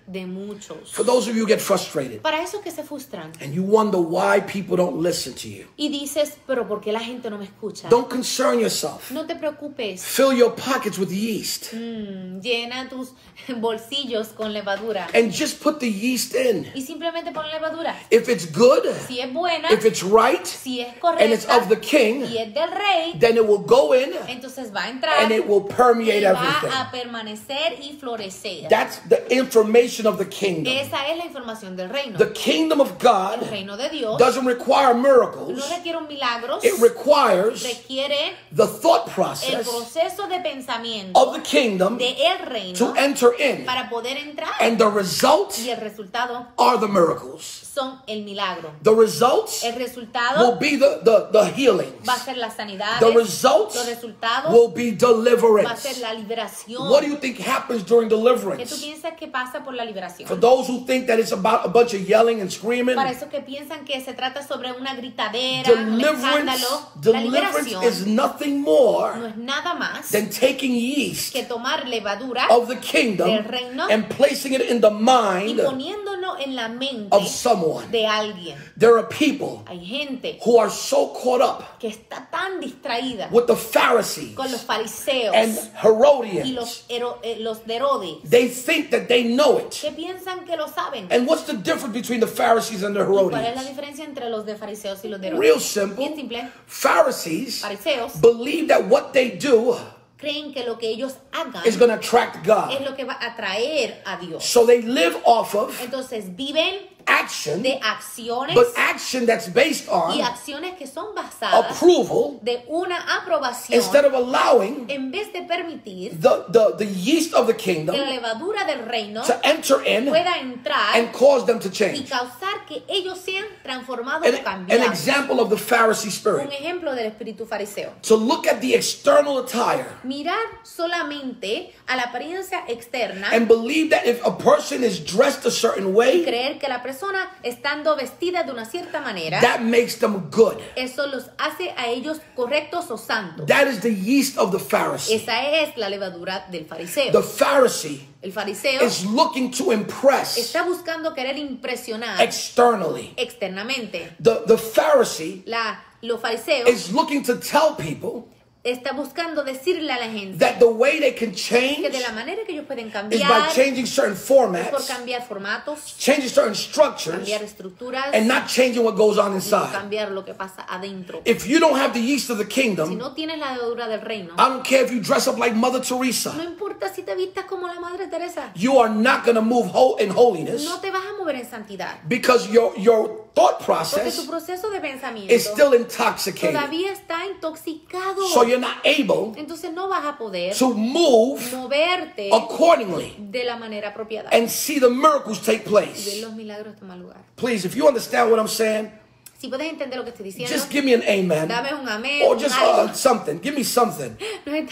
de muchos. For those of you who get frustrated Para esos que se frustran and you wonder why people don't listen to you, y dices, pero ¿por qué la gente no me escucha? don't concern yourself. No te preocupes. Fill your pockets with yeast Mm, llena tus bolsillos con levadura and just put the yeast in. y simplemente pon levadura. If it's good, Si es buena, if it's right, si es and it's correcta of the king, y es del rey, then it will go in entonces va a entrar and it will permeate y va everything. a permanecer y florecer. That's the information of the kingdom. Esa es la información del reino. The kingdom of El God reino de Dios doesn't require no miracles. requiere un milagro, It requires requiere the thought el process proceso de pensamiento of the kingdom de el reino to enter in. para poder entrar. And the results Y el resultado are the miracles. son el milagro. The results El will resultado be the, the, the healings. va a ser la sanidad. The Los results resultados will be va a ser deliverance. la liberación. What do you think happens during ¿Qué tú deliverance? piensas que pasa por la For liberación? those who think that it's about a bunch of yelling and screaming, Para esos que piensan que se trata sobre una gritadera, un deliverance, escándalo, la deliverance liberación is nothing no more es nada más than taking yeast que tomar levadura of the del kingdom reino and placing it in the y mind poniéndolo en la mente of someone. de alguien. There are people Hay gente who are so caught up que está tan distraída with the Pharisees con los fariseos and y Herodians. los, Hero- eh, los de Herodes They think that they know it. que piensan que lo saben. And what's the difference between the Pharisees and the ¿Y cuál es la Herodians? diferencia entre los de fariseos y los de Herodes? Real simple. Bien simple. Pharisees Fariseos believe that what they do creen que lo que ellos hagan is going to attract es God. lo que va a atraer a Dios. So they live off of Entonces viven action, de acciones but action that's based y on acciones que son basadas approval de una aprobación instead of allowing en vez de permitir the, the, the yeast of the que kingdom la levadura del reino to enter in pueda entrar and cause them to y change. causar que ellos sean transformados An, o an cambiados. example of the Pharisee Un spirit. ejemplo del espíritu fariseo. To look at the external attire Mirar solamente a la apariencia externa and believe that if a person is dressed a certain y way, creer que la persona estando vestida de una cierta manera, that makes them good. eso los hace a ellos correctos o santos. That is the yeast of the Pharisee. Esa es la levadura del fariseo. The Pharisee El fariseo is looking to impress está buscando querer impresionar externally. externamente. The, the Pharisee La, los fariseos is looking to tell people está buscando decirle a la gente that the way they can que change de la manera que ellos pueden is cambiar by changing certain es por formats, cambiar formatos, changing certain structures, cambiar estructuras and not changing what goes on y inside. cambiar lo que pasa adentro. If you don't have the yeast of the Si kingdom, no tienes la levadura del reino, I don't care if you dress up like Mother no Teresa, importa si te vistas como la Madre Teresa, you are not going to move whole in holiness no te vas a mover en santidad. because your, your thought Porque tu process proceso de pensamiento is still intoxicated. todavía está intoxicado. So you're not able Entonces no vas a poder to move moverte accordingly de la manera apropiada and see the miracles take y ver place. los milagros tomar lugar. Please, if you understand what I'm saying, Si puedes entender lo que estoy diciendo, just give me an amen dame un amén, or un just algo. uh, something. Give me something. No, está-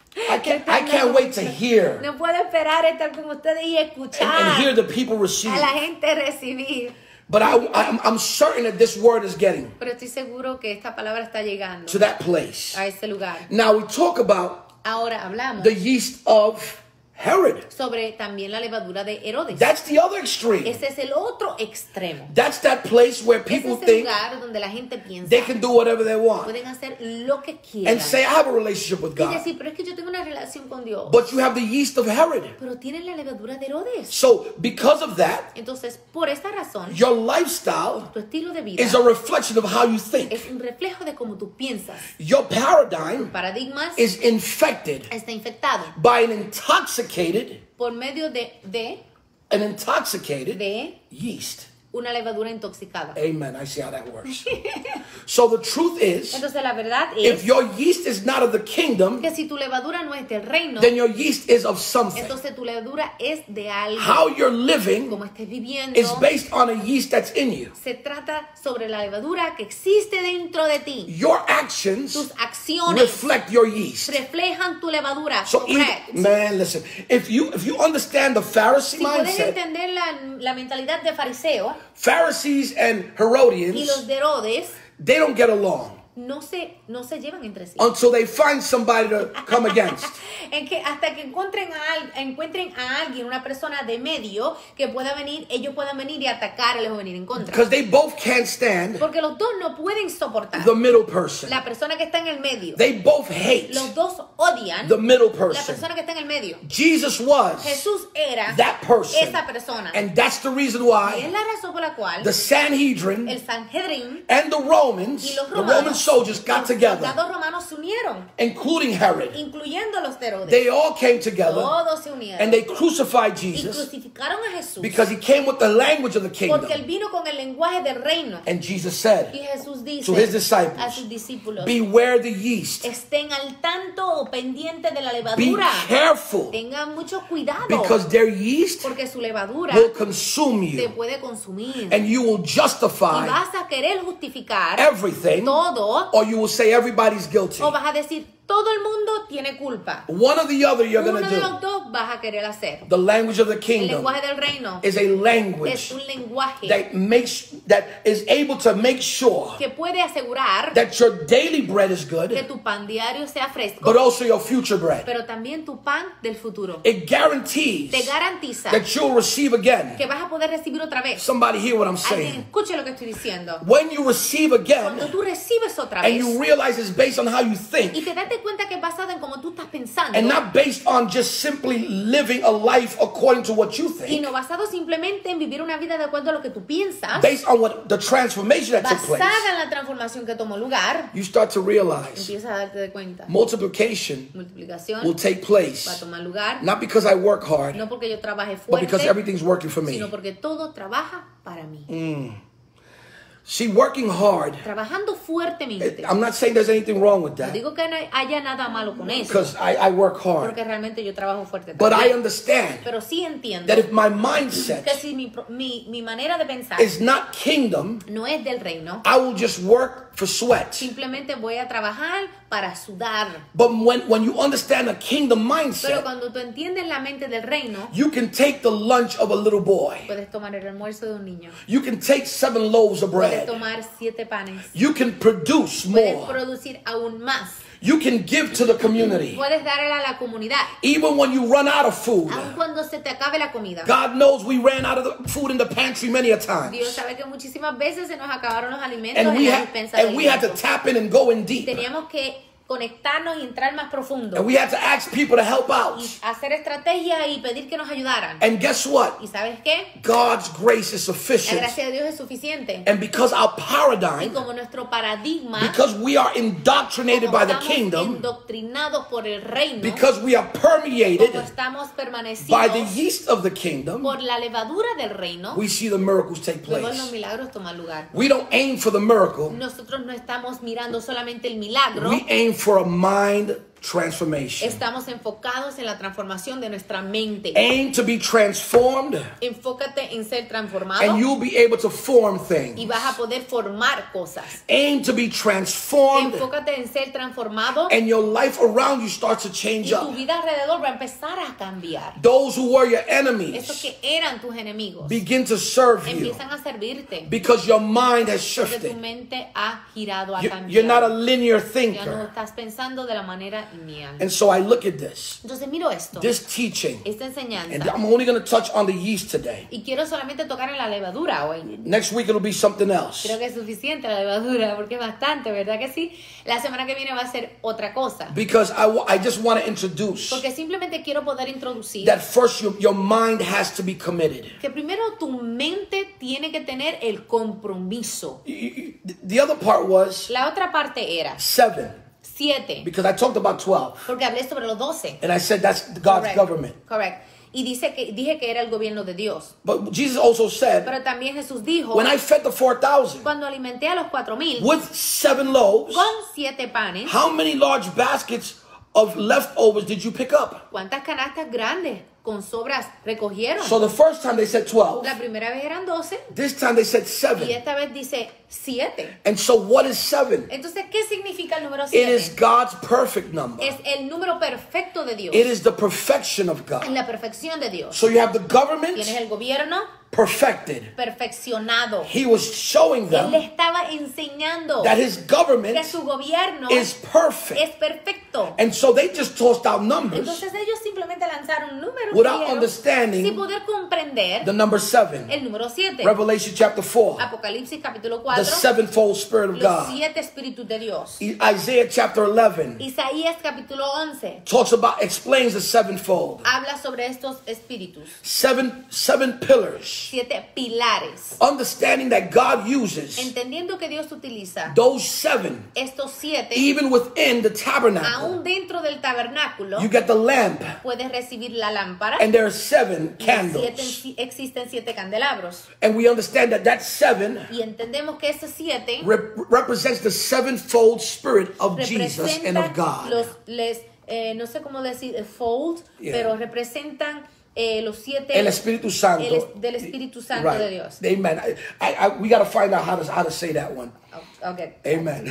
I can't, I can't wait to hear no puedo esperar estar con ustedes y and, escuchar and hear the people receive. a la gente recibir. But I, I'm, I'm certain that this word is getting Pero estoy seguro que esta palabra está llegando to that place. a ese lugar. Now we talk about Ahora hablamos the yeast of Herod. sobre también la levadura de Herodes. That's the other extreme. Ese es el otro extremo. That's that place where Ese people es el think lugar donde la gente piensa they can do whatever they want pueden hacer lo que quieran and say, I have a relationship with y God. decir, pero es que yo tengo una relación con Dios. But you have the yeast of Herod. Pero tienen la levadura de Herodes. So because of that, Entonces, por esta razón, your lifestyle tu estilo de vida is a reflection of how you think. es un reflejo de cómo tú piensas. Your paradigm Paradigmas is infected está infectado by an intoxicated, por medio de, de, an intoxicated de yeast. una levadura intoxicada. Amen. I see how that works. So the truth is, Entonces la verdad if es your yeast is not of the kingdom, que si tu levadura no es del reino, then your yeast is of something. entonces tu levadura es de algo. How you're living Como estés viviendo, is based on a yeast that's in you. se trata sobre la levadura que existe dentro de ti. Your actions Tus acciones reflect your yeast. reflejan tu levadura. So, even, Correct. man, listen. If you if you understand the Pharisee Si puedes mindset, entender la, la mentalidad de fariseo Pharisees and y los Herodians, de Herodes, they don't get along. no se, no se llevan entre sí. until they find somebody to come against. En que hasta que encuentren a, al- encuentren a alguien, una persona de medio, que pueda venir, ellos puedan venir y atacarles o venir en contra. Because they both can't stand Porque los dos no pueden soportar the middle person. la persona que está en el medio. They both hate Los dos odian the middle la person. persona que está en el medio. Jesus was Jesús era that person. esa persona. And that's the reason Y es why la razón por la cual the Sanhedrin el Sanhedrin and the Romans, y los the Roman romanos, soldiers got los together, soldados romanos se unieron, including Herod. incluyendo los Herodes. They all came together Todos se unieron and they crucified y Jesus crucificaron a Jesús because he came with the language of the porque él kingdom. vino con el lenguaje del reino. And Jesus Y said Jesús dice to his a disciples, sus discípulos, beware the yeast. estén al tanto o pendiente de la Be levadura. careful Tengan mucho cuidado because their yeast porque su levadura will consume te you puede consumir. and you will Y justify vas a querer justificar everything, todo or you will say everybody's guilty. o vas a decir todo el mundo tiene culpa. One or the other you're Uno going to de do. los dos vas a querer hacer. The language of the El kingdom lenguaje del reino is a es language un lenguaje that makes that is able to make sure que puede asegurar that your daily bread is que good, tu pan diario sea fresco, but also your future bread. pero también tu pan del futuro. It guarantees Te garantiza that you'll receive again. que vas a poder recibir otra vez. Somebody hear what I'm Alguien saying. escuche lo que estoy diciendo. When you receive Cuando again tú recibes otra and vez you realize it's based on how you y think te das cuenta que es basado en cómo tú estás pensando and not based on just simply living a life according to what you y think, no basado simplemente en vivir una vida de acuerdo a lo que tú piensas, based on what the transformation that took place, basada en la transformación que tomó lugar, you start to realize empiezas a darte de cuenta. multiplication Multiplicación will take va a place, tomar lugar, not because I work hard, no porque yo trabaje but because fuerte, everything's working for me. sino porque todo trabaja para mí. See, working hard, Trabajando fuertemente. I'm not saying there's anything wrong with No that, digo que no haya nada malo con eso, because I, I work hard. porque realmente yo trabajo fuerte But I también. understand Pero sí entiendo that if my que mindset si mi, pro- mi, mi manera de pensar is not kingdom, no es del reino, I will just work for sweat. simplemente voy a trabajar para sudar. But when, when you understand a kingdom Pero mindset, cuando tú entiendes la mente del reino, you can take the lunch of a little boy. puedes tomar el almuerzo de un niño, You can take seven loaves of puedes bread. tomar siete panes, You can produce puedes more. producir aún más, You can give to the community. puedes darle a la comunidad, Even when you run out of food. aun cuando se te acabe la comida. God knows we ran out of the food in the pantry many a Dios times. sabe que muchísimas veces se nos acabaron los alimentos And en we, la ha- despensa and del we had to alimentos. tap in and go in deep. Teníamos que conectarnos y entrar más profundo And we had to ask people to help out. y hacer estrategias y pedir que nos ayudaran. And guess what? ¿Y sabes qué? God's grace is La sufficient. gracia de Dios es suficiente. And because our Y paradigm, como nuestro paradigma, because we are indoctrinated como by the estamos kingdom, endoctrinados por el reino, because we are como permeated estamos by the permanecidos yeast of the kingdom, por la levadura del reino, we see the miracles take luego los place. milagros toman lugar. We don't aim for the miracle. Nosotros no estamos mirando solamente el milagro, We aim for a mind transformation. estamos enfocados en la transformación de nuestra mente. Aim to be transformed, Enfócate en ser transformado and you'll be able to form y things. vas a poder formar cosas. Aim to be transformed, Enfócate en ser transformado and your life around you starts to y change tu up. vida alrededor va a empezar a cambiar. Those who were your Esos enemies que eran tus enemigos begin to serve you empiezan a servirte because your mind has porque tu shifted. mente ha girado, ha You- You're not a cambiado. linear Ya no thinker. estás pensando de la manera lineal. And so I look at this, Entonces miro esto, this teaching, esta and enseñanza, I'm only going to touch on the yeast today. y quiero solamente tocar en la levadura hoy. Next week it'll be something else. Creo que es suficiente la levadura porque es bastante, ¿verdad que sí? La semana que viene va a ser otra cosa. Because I, wa- I just want to introduce Porque simplemente quiero poder introducir that first your, your mind has to be committed. que primero tu mente tiene que tener el compromiso. You- you- The other part was La otra parte era seven, siete, because I talked about twelve. porque hablé sobre los doce. And I said that's God's Correct. government. Correct. Y dice que, dije que era el gobierno de Dios. But Jesus also said, Pero también Jesús dijo, when I fed the four thousand cuando alimenté a los cuatro mil with seven loaves, con siete panes, how many large baskets of leftovers did you pick up? ¿cuántas canastas grandes con sobras recogieron. So the first time they said twelve. La primera vez eran doce. This time they said Y seven. esta vez dice siete. And so what is seven? Entonces, ¿qué significa el número It siete? is God's perfect number. Es el número perfecto de Dios. It is the perfection of Es God. la perfección de Dios. So you have the government Tienes el gobierno perfected. perfeccionado. He was showing Él le them estaba enseñando that his government que su gobierno is perfect. es perfecto. And so they just tossed out numbers Entonces ellos simplemente lanzaron números without dijeron, understanding sin poder comprender the number seven. el número siete. Revelation chapter four. Apocalipsis capítulo The cuatro. sevenfold Spirit of Los God. siete espíritus de Dios. Isaiah chapter eleven Isaías capítulo once talks about, explains the sevenfold. habla sobre estos espíritus. Seven, seven pillars. Siete pilares. Understanding that God uses Entendiendo que Dios utiliza those seven, estos siete, even within the tabernacle. aún dentro del tabernáculo, You get the lamp, puedes recibir la lámpara. and there are seven Y candles. siete- existen siete candelabros. And we understand that that seven Y entendemos que esos siete rep- represents the sevenfold Spirit of Jesus and of representan God. los, les, eh, no sé cómo decir, eh, fold, Yeah. pero representan eh, los siete El Espíritu Santo. el es- del Espíritu Santo Right. de Dios. Amen. I, I, I, we got to find out how to, how to say that one. Okay. Amen.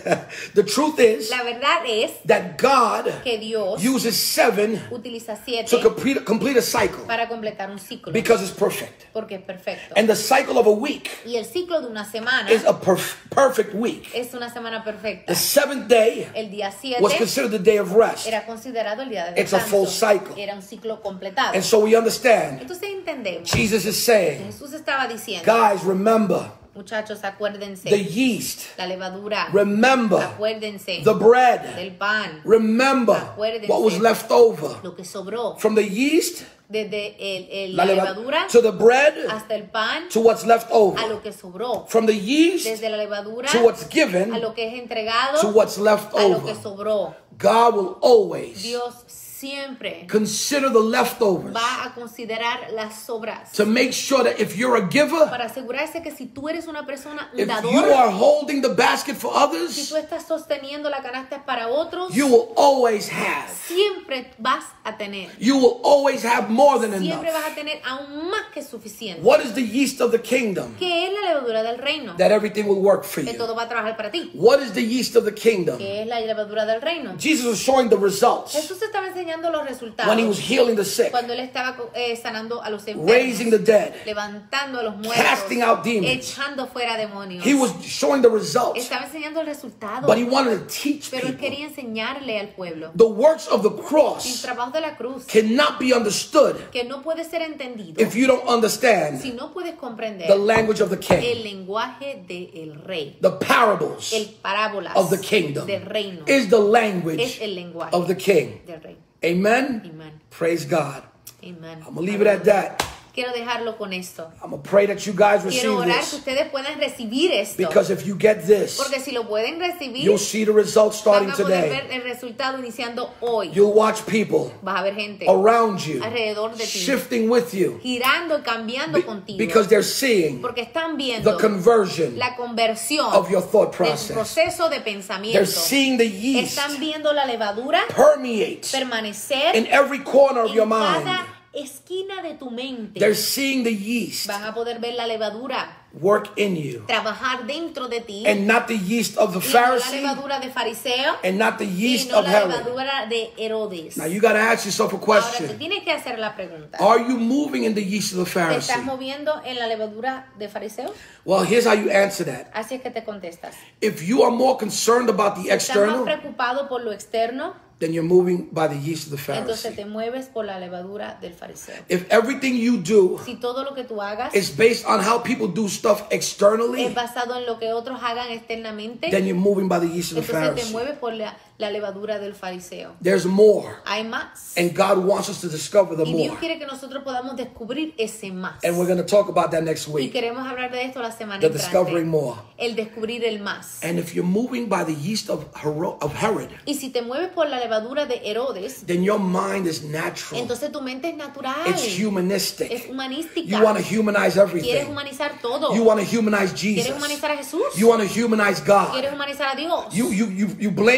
The truth is La verdad es that God que Dios uses seven utiliza siete to complete, complete a cycle para completar un ciclo, because it's perfect. porque es perfecto. And the cycle of a week Y el ciclo de una semana is a perf- perfect week. es una semana perfecta. The seventh day El día was siete considered the day of rest. era considerado el día de It's a descanso. full cycle. Era un ciclo completado. And so we understand, Entonces entendemos. Jesus is saying, Jesús estaba diciendo, guys, remember muchachos, acuérdense, the yeast, la levadura, remember acuérdense the bread, del pan, remember what was left over. lo que sobró, From the yeast, desde el, el- la la leva- levadura to the bread, hasta el pan, to what's left a over. lo que sobró, From the yeast desde la levadura to what's a given, lo que es entregado, to what's left a lo que over. sobró. God will always Dios siempre consider the leftovers va a considerar las sobras to make sure that if you're a giver, para asegurarse que si tú eres una persona, un if dador, you are holding the basket for si others, tú estás sosteniendo la canasta para otros, you will always have. siempre vas a tener. You will always have more than Siempre enough. vas a tener aún más que suficiente. What is the yeast of the kingdom? ¿Qué es la levadura del reino? That everything will work for Que you. todo va a trabajar para ti. What is the yeast of the kingdom? ¿Qué es la levadura del reino? Jesus was showing the results Jesús estaba enseñando los resultados when he was healing the sick, cuando él estaba eh, sanando a los raising the enfermos, dead. levantando a los muertos, Casting out demons. echando fuera demonios. He was showing the results, Estaba enseñando el resultado, but he wanted to teach pero él people. quería enseñarle al pueblo. The works of the El cross trabajo de la cruz, cannot be understood que no puede ser entendido if you don't understand si no puedes comprender the language of the king, el lenguaje del rey. the parables El parábolas of the kingdom del reino is the language es el lenguaje of the king. del rey. Amen. Amen. Praise God. Amen. I'm gonna leave it at that. Quiero dejarlo con esto. I'm gonna pray that you guys receive Quiero orar que this, ustedes puedan recibir esto. because if you get this, Porque si lo pueden recibir, you'll see the results van starting a poder today. ver el resultado iniciando hoy. You'll watch people Vas a ver gente around you alrededor de ti, shifting with you girando, cambiando be- contigo. because they're seeing Porque están viendo the conversion la conversión of your thought del process. proceso de They're pensamiento. seeing the yeast Están viendo la levadura permeate permanecer in every corner of your en mind. cada esquina de tu mente. They're seeing the yeast Van a poder ver la levadura work in you, trabajar dentro de ti, and not the yeast of the y no la Pharisee, levadura de fariseo and not the y yeast no of la Herod. levadura de Herodes. Now you got to ask yourself a Ahora te question: tienes que hacer la pregunta. Are you moving in the yeast of the ¿Te estás Pharisee? moviendo en la levadura de fariseo? Well, here's how you answer that. Así es que te contestas. If you are more concerned about the ¿Estás más external, preocupado por lo externo? then you're moving by the yeast of the Entonces Pharisee. te mueves por la levadura del fariseo. If everything you do Si todo lo que tú hagas is based on how people do stuff es externally, basado en lo que otros hagan externamente, then you're moving by the yeast of the entonces te Pharisee. mueves por la, la levadura del fariseo. There's more, Hay más. and God wants us to discover the Y Dios more. quiere que nosotros podamos descubrir ese más. And we're going to talk about that next Y week, queremos hablar de esto la semana the entrante. discovering more. El descubrir el más. And if you're moving by the yeast of Hero- of Herod, Y si te mueves por la levadura de Herodes, then your mind is natural. entonces tu mente es natural. It's humanistic. Es humanística. You want to humanize Quieres everything. humanizar todo. You want to humanize Quieres Jesus. humanizar a Jesús. You want to humanize God. Quieres humanizar a Dios. You, you, you, you blame God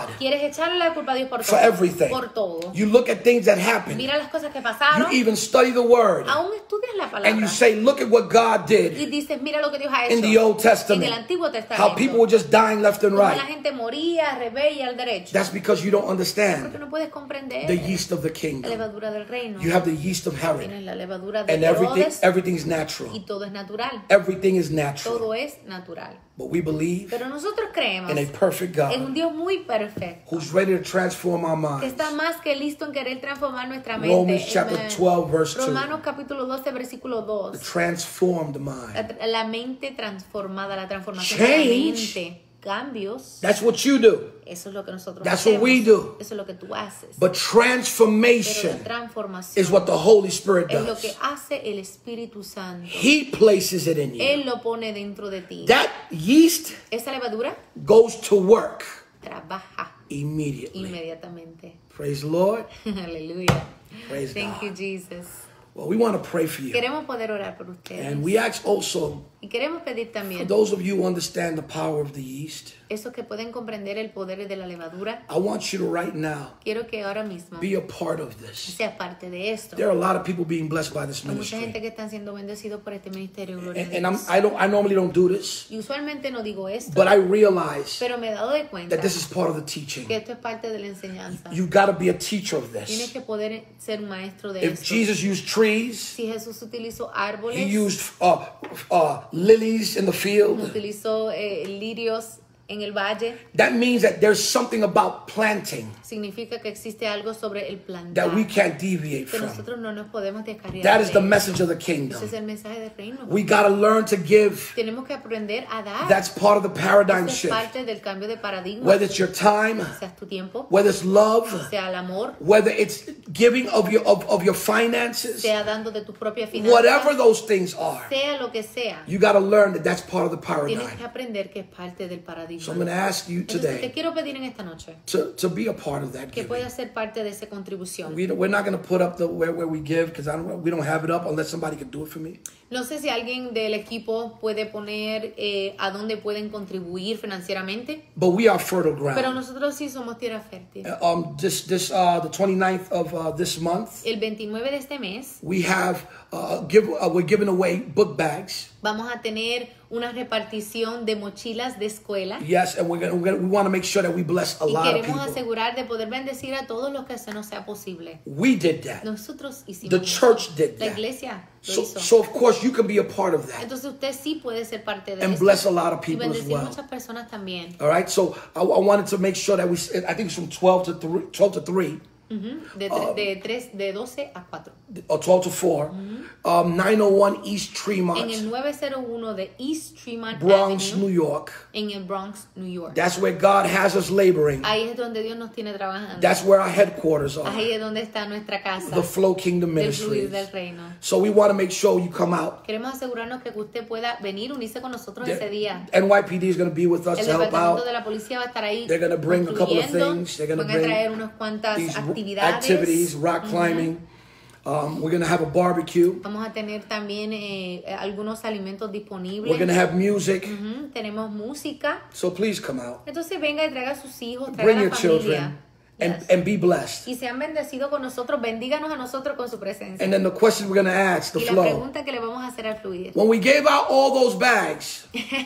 Quieres echarle la culpa a Dios por for todo. everything. Por todo. You look at things that happen. Mira las cosas que You pasaron. even study the word. Aún estudias la palabra. And you say, look at what God Y did dices, mira lo que Dios ha hecho in the Old en Testament. el Antiguo Testamento. How people were just dying left and Como la right. gente moría, rebelde al derecho. That's because you don't Porque understand no puedes comprender the yeast of the la kingdom. levadura del reino. You have the yeast of Herod. Tienes la levadura de And everything, Herodes everything's y natural. todo es natural. Everything is natural. Todo es natural. But we believe Pero nosotros creemos in a perfect en un God Dios muy perfecto, who's ready to transform our que minds. está más que listo en querer transformar nuestra mente. Romans chapter Amen. twelve, verse two. Romanos capítulo doce, versículo The dos. transformed mind. La, la mente transformada, la transformación Change. de la mente. Cambios. That's what you do. Eso es lo que nosotros That's hacemos. what we do. Eso es lo que tú haces. But Pero transformation la transformación is what the Holy Spirit es lo que does. hace el Espíritu Santo. He places it in Él you. lo pone dentro de ti. That yeast Esa levadura goes to work trabaja immediately. inmediatamente. Praise the Lord. Aleluya. Praise Thank you, God. Jesus. Well, we want to pray for you. Queremos poder orar por ustedes. And we ask also, Y queremos pedir for también, those of you who understand the power of the yeast, esos que pueden comprender el poder de la levadura, I want you to right now quiero que ahora mismo be a part of this. seas parte de esto. There are a lot of people being blessed by this Hay mucha gente ministry. que están siendo bendecidos por este ministerio. Gloria And, a and I'm, Dios. I don't I normally don't do this, Y usualmente no digo esto, but I realize pero me he dado de cuenta that this is part of the teaching. que esto es parte de la enseñanza. You've got to be a teacher of Tienes this. que poder ser un maestro de If esto. Jesus used trees, Si Jesús utilizó he árboles, used uh, uh, lilies in the field. utilizó eh, lirios en el valle, That means that there's something about planting significa que existe algo sobre el plantar that we can't deviate que from. nosotros no nos podemos descarriar. That is de the él. message of the Ese kingdom. es el mensaje del reino. We got to learn to give. Tenemos que aprender a dar. That's part of the paradigm Eso es shift. parte del cambio de paradigma. Whether it's your time, Sea tu tiempo, whether it's love, sea el amor, whether it's giving of your of, of your finances, sea dando de tus propias finanzas, whatever those things are, sea lo que sea. you got to learn that that's part of the Tienes que paradigm. aprender que es parte del paradigma. So I'm going to ask you Entonces te today quiero pedir en esta noche to, to be a part of that que giving. puedas ser parte de esa contribución. We, we're not going to put up the where, where we give because I don't, we don't have it up unless somebody can do it for me. No sé si alguien del equipo puede poner eh, a dónde pueden contribuir financieramente, But we are fertile pero ground. nosotros sí somos tierra fértil. Um, this this uh, the twenty-ninth of uh, this month, El veintinueve de este mes we have uh, give uh, we're giving away book bags. vamos a tener una repartición de mochilas de escuela Yes, and we're gonna, we're gonna we want to make sure that we bless a y lot of queremos people. asegurar de poder bendecir a todos los que se nos sea posible. We did that. Nosotros hicimos The eso. church did La that. iglesia lo So, hizo. so of course you can be a part of that Entonces usted sí puede ser parte de and esto bless a lot of y people as bendecir well. muchas personas también. All right. So I, I wanted to make sure that we. I think it's from twelve to three, twelve to three, Ujú. De, tre- de, tres, de doce a cuatro. or twelve to four. Um, nine oh one East En Tremont, el nueve cero uno de East Tremont Bronx, Avenue, New York. en el Bronx, New York. That's where God has us laboring. Ahí es donde Dios nos tiene trabajando. That's where our headquarters are. Ahí es donde está nuestra casa The Flow Kingdom del fluir Ministries. del reino. So we want to make sure you come out. Queremos asegurarnos que usted pueda venir, unirse con nosotros ese día. N Y P D is going to be with us El to help departamento out. de la policía va a estar ahí They're gonna bring a couple of construyendo. things. They're gonna Van a bring traer unas cuantas These actividades. activities, rock climbing. Um, we're going to have a barbecue. Vamos a tener también eh, algunos alimentos disponibles. We're going to have music. Ujú, tenemos música. So please come out. Entonces venga y traiga a sus hijos, traiga Bring a your la familia. children and, Yes. and be blessed. Y sean bendecidos con nosotros, bendíganos a nosotros con su presencia. And then the question we're going to ask, the Y la flow. pregunta que le vamos a hacer al fluir. When we gave out all those bags,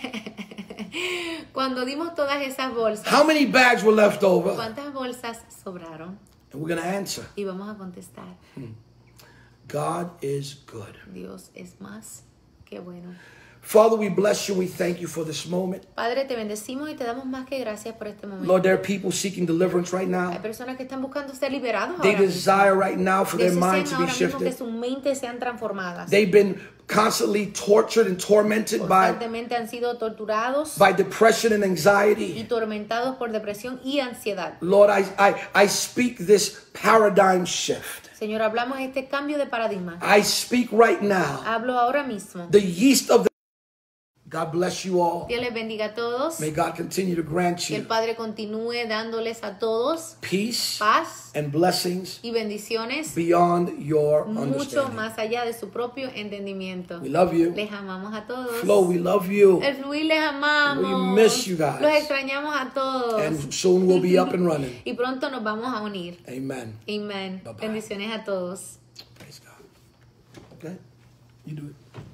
Cuando dimos todas esas bolsas, how many bags were left over? ¿cuántas bolsas sobraron? And we're going to answer. Y vamos a contestar, God is good. Dios es más que bueno. Father, we bless you. We thank you for this moment. Padre, te bendecimos y te damos más que gracias por este momento. Lord, there are people seeking deliverance right Hay now. personas que están buscando ser liberados They ahora mismo. desire right now for their Desean minds to be ahora mismo que shifted. sus mentes sean transformadas. They've been constantly tortured and tormented by, Constantemente han sido torturados by depression and y anxiety. tormentados por depresión y ansiedad. Lord, I, I, I speak this paradigm shift. Señor, hablamos de este cambio de paradigma. I speak right now. Hablo ahora mismo. The yeast of the God bless you all. Dios les bendiga a todos. May God continue to grant Que el you Padre continúe dándoles a todos peace paz and blessings y bendiciones beyond your mucho understanding. más allá de su propio entendimiento. We love you. Les amamos a todos. Flo, we love you. El Fluir les amamos. We miss you guys. Los extrañamos a todos. And soon we'll be up and running. Y pronto nos vamos a unir. Amen. Amen. Bye-bye. Bendiciones a todos. Praise God. Okay? You do it.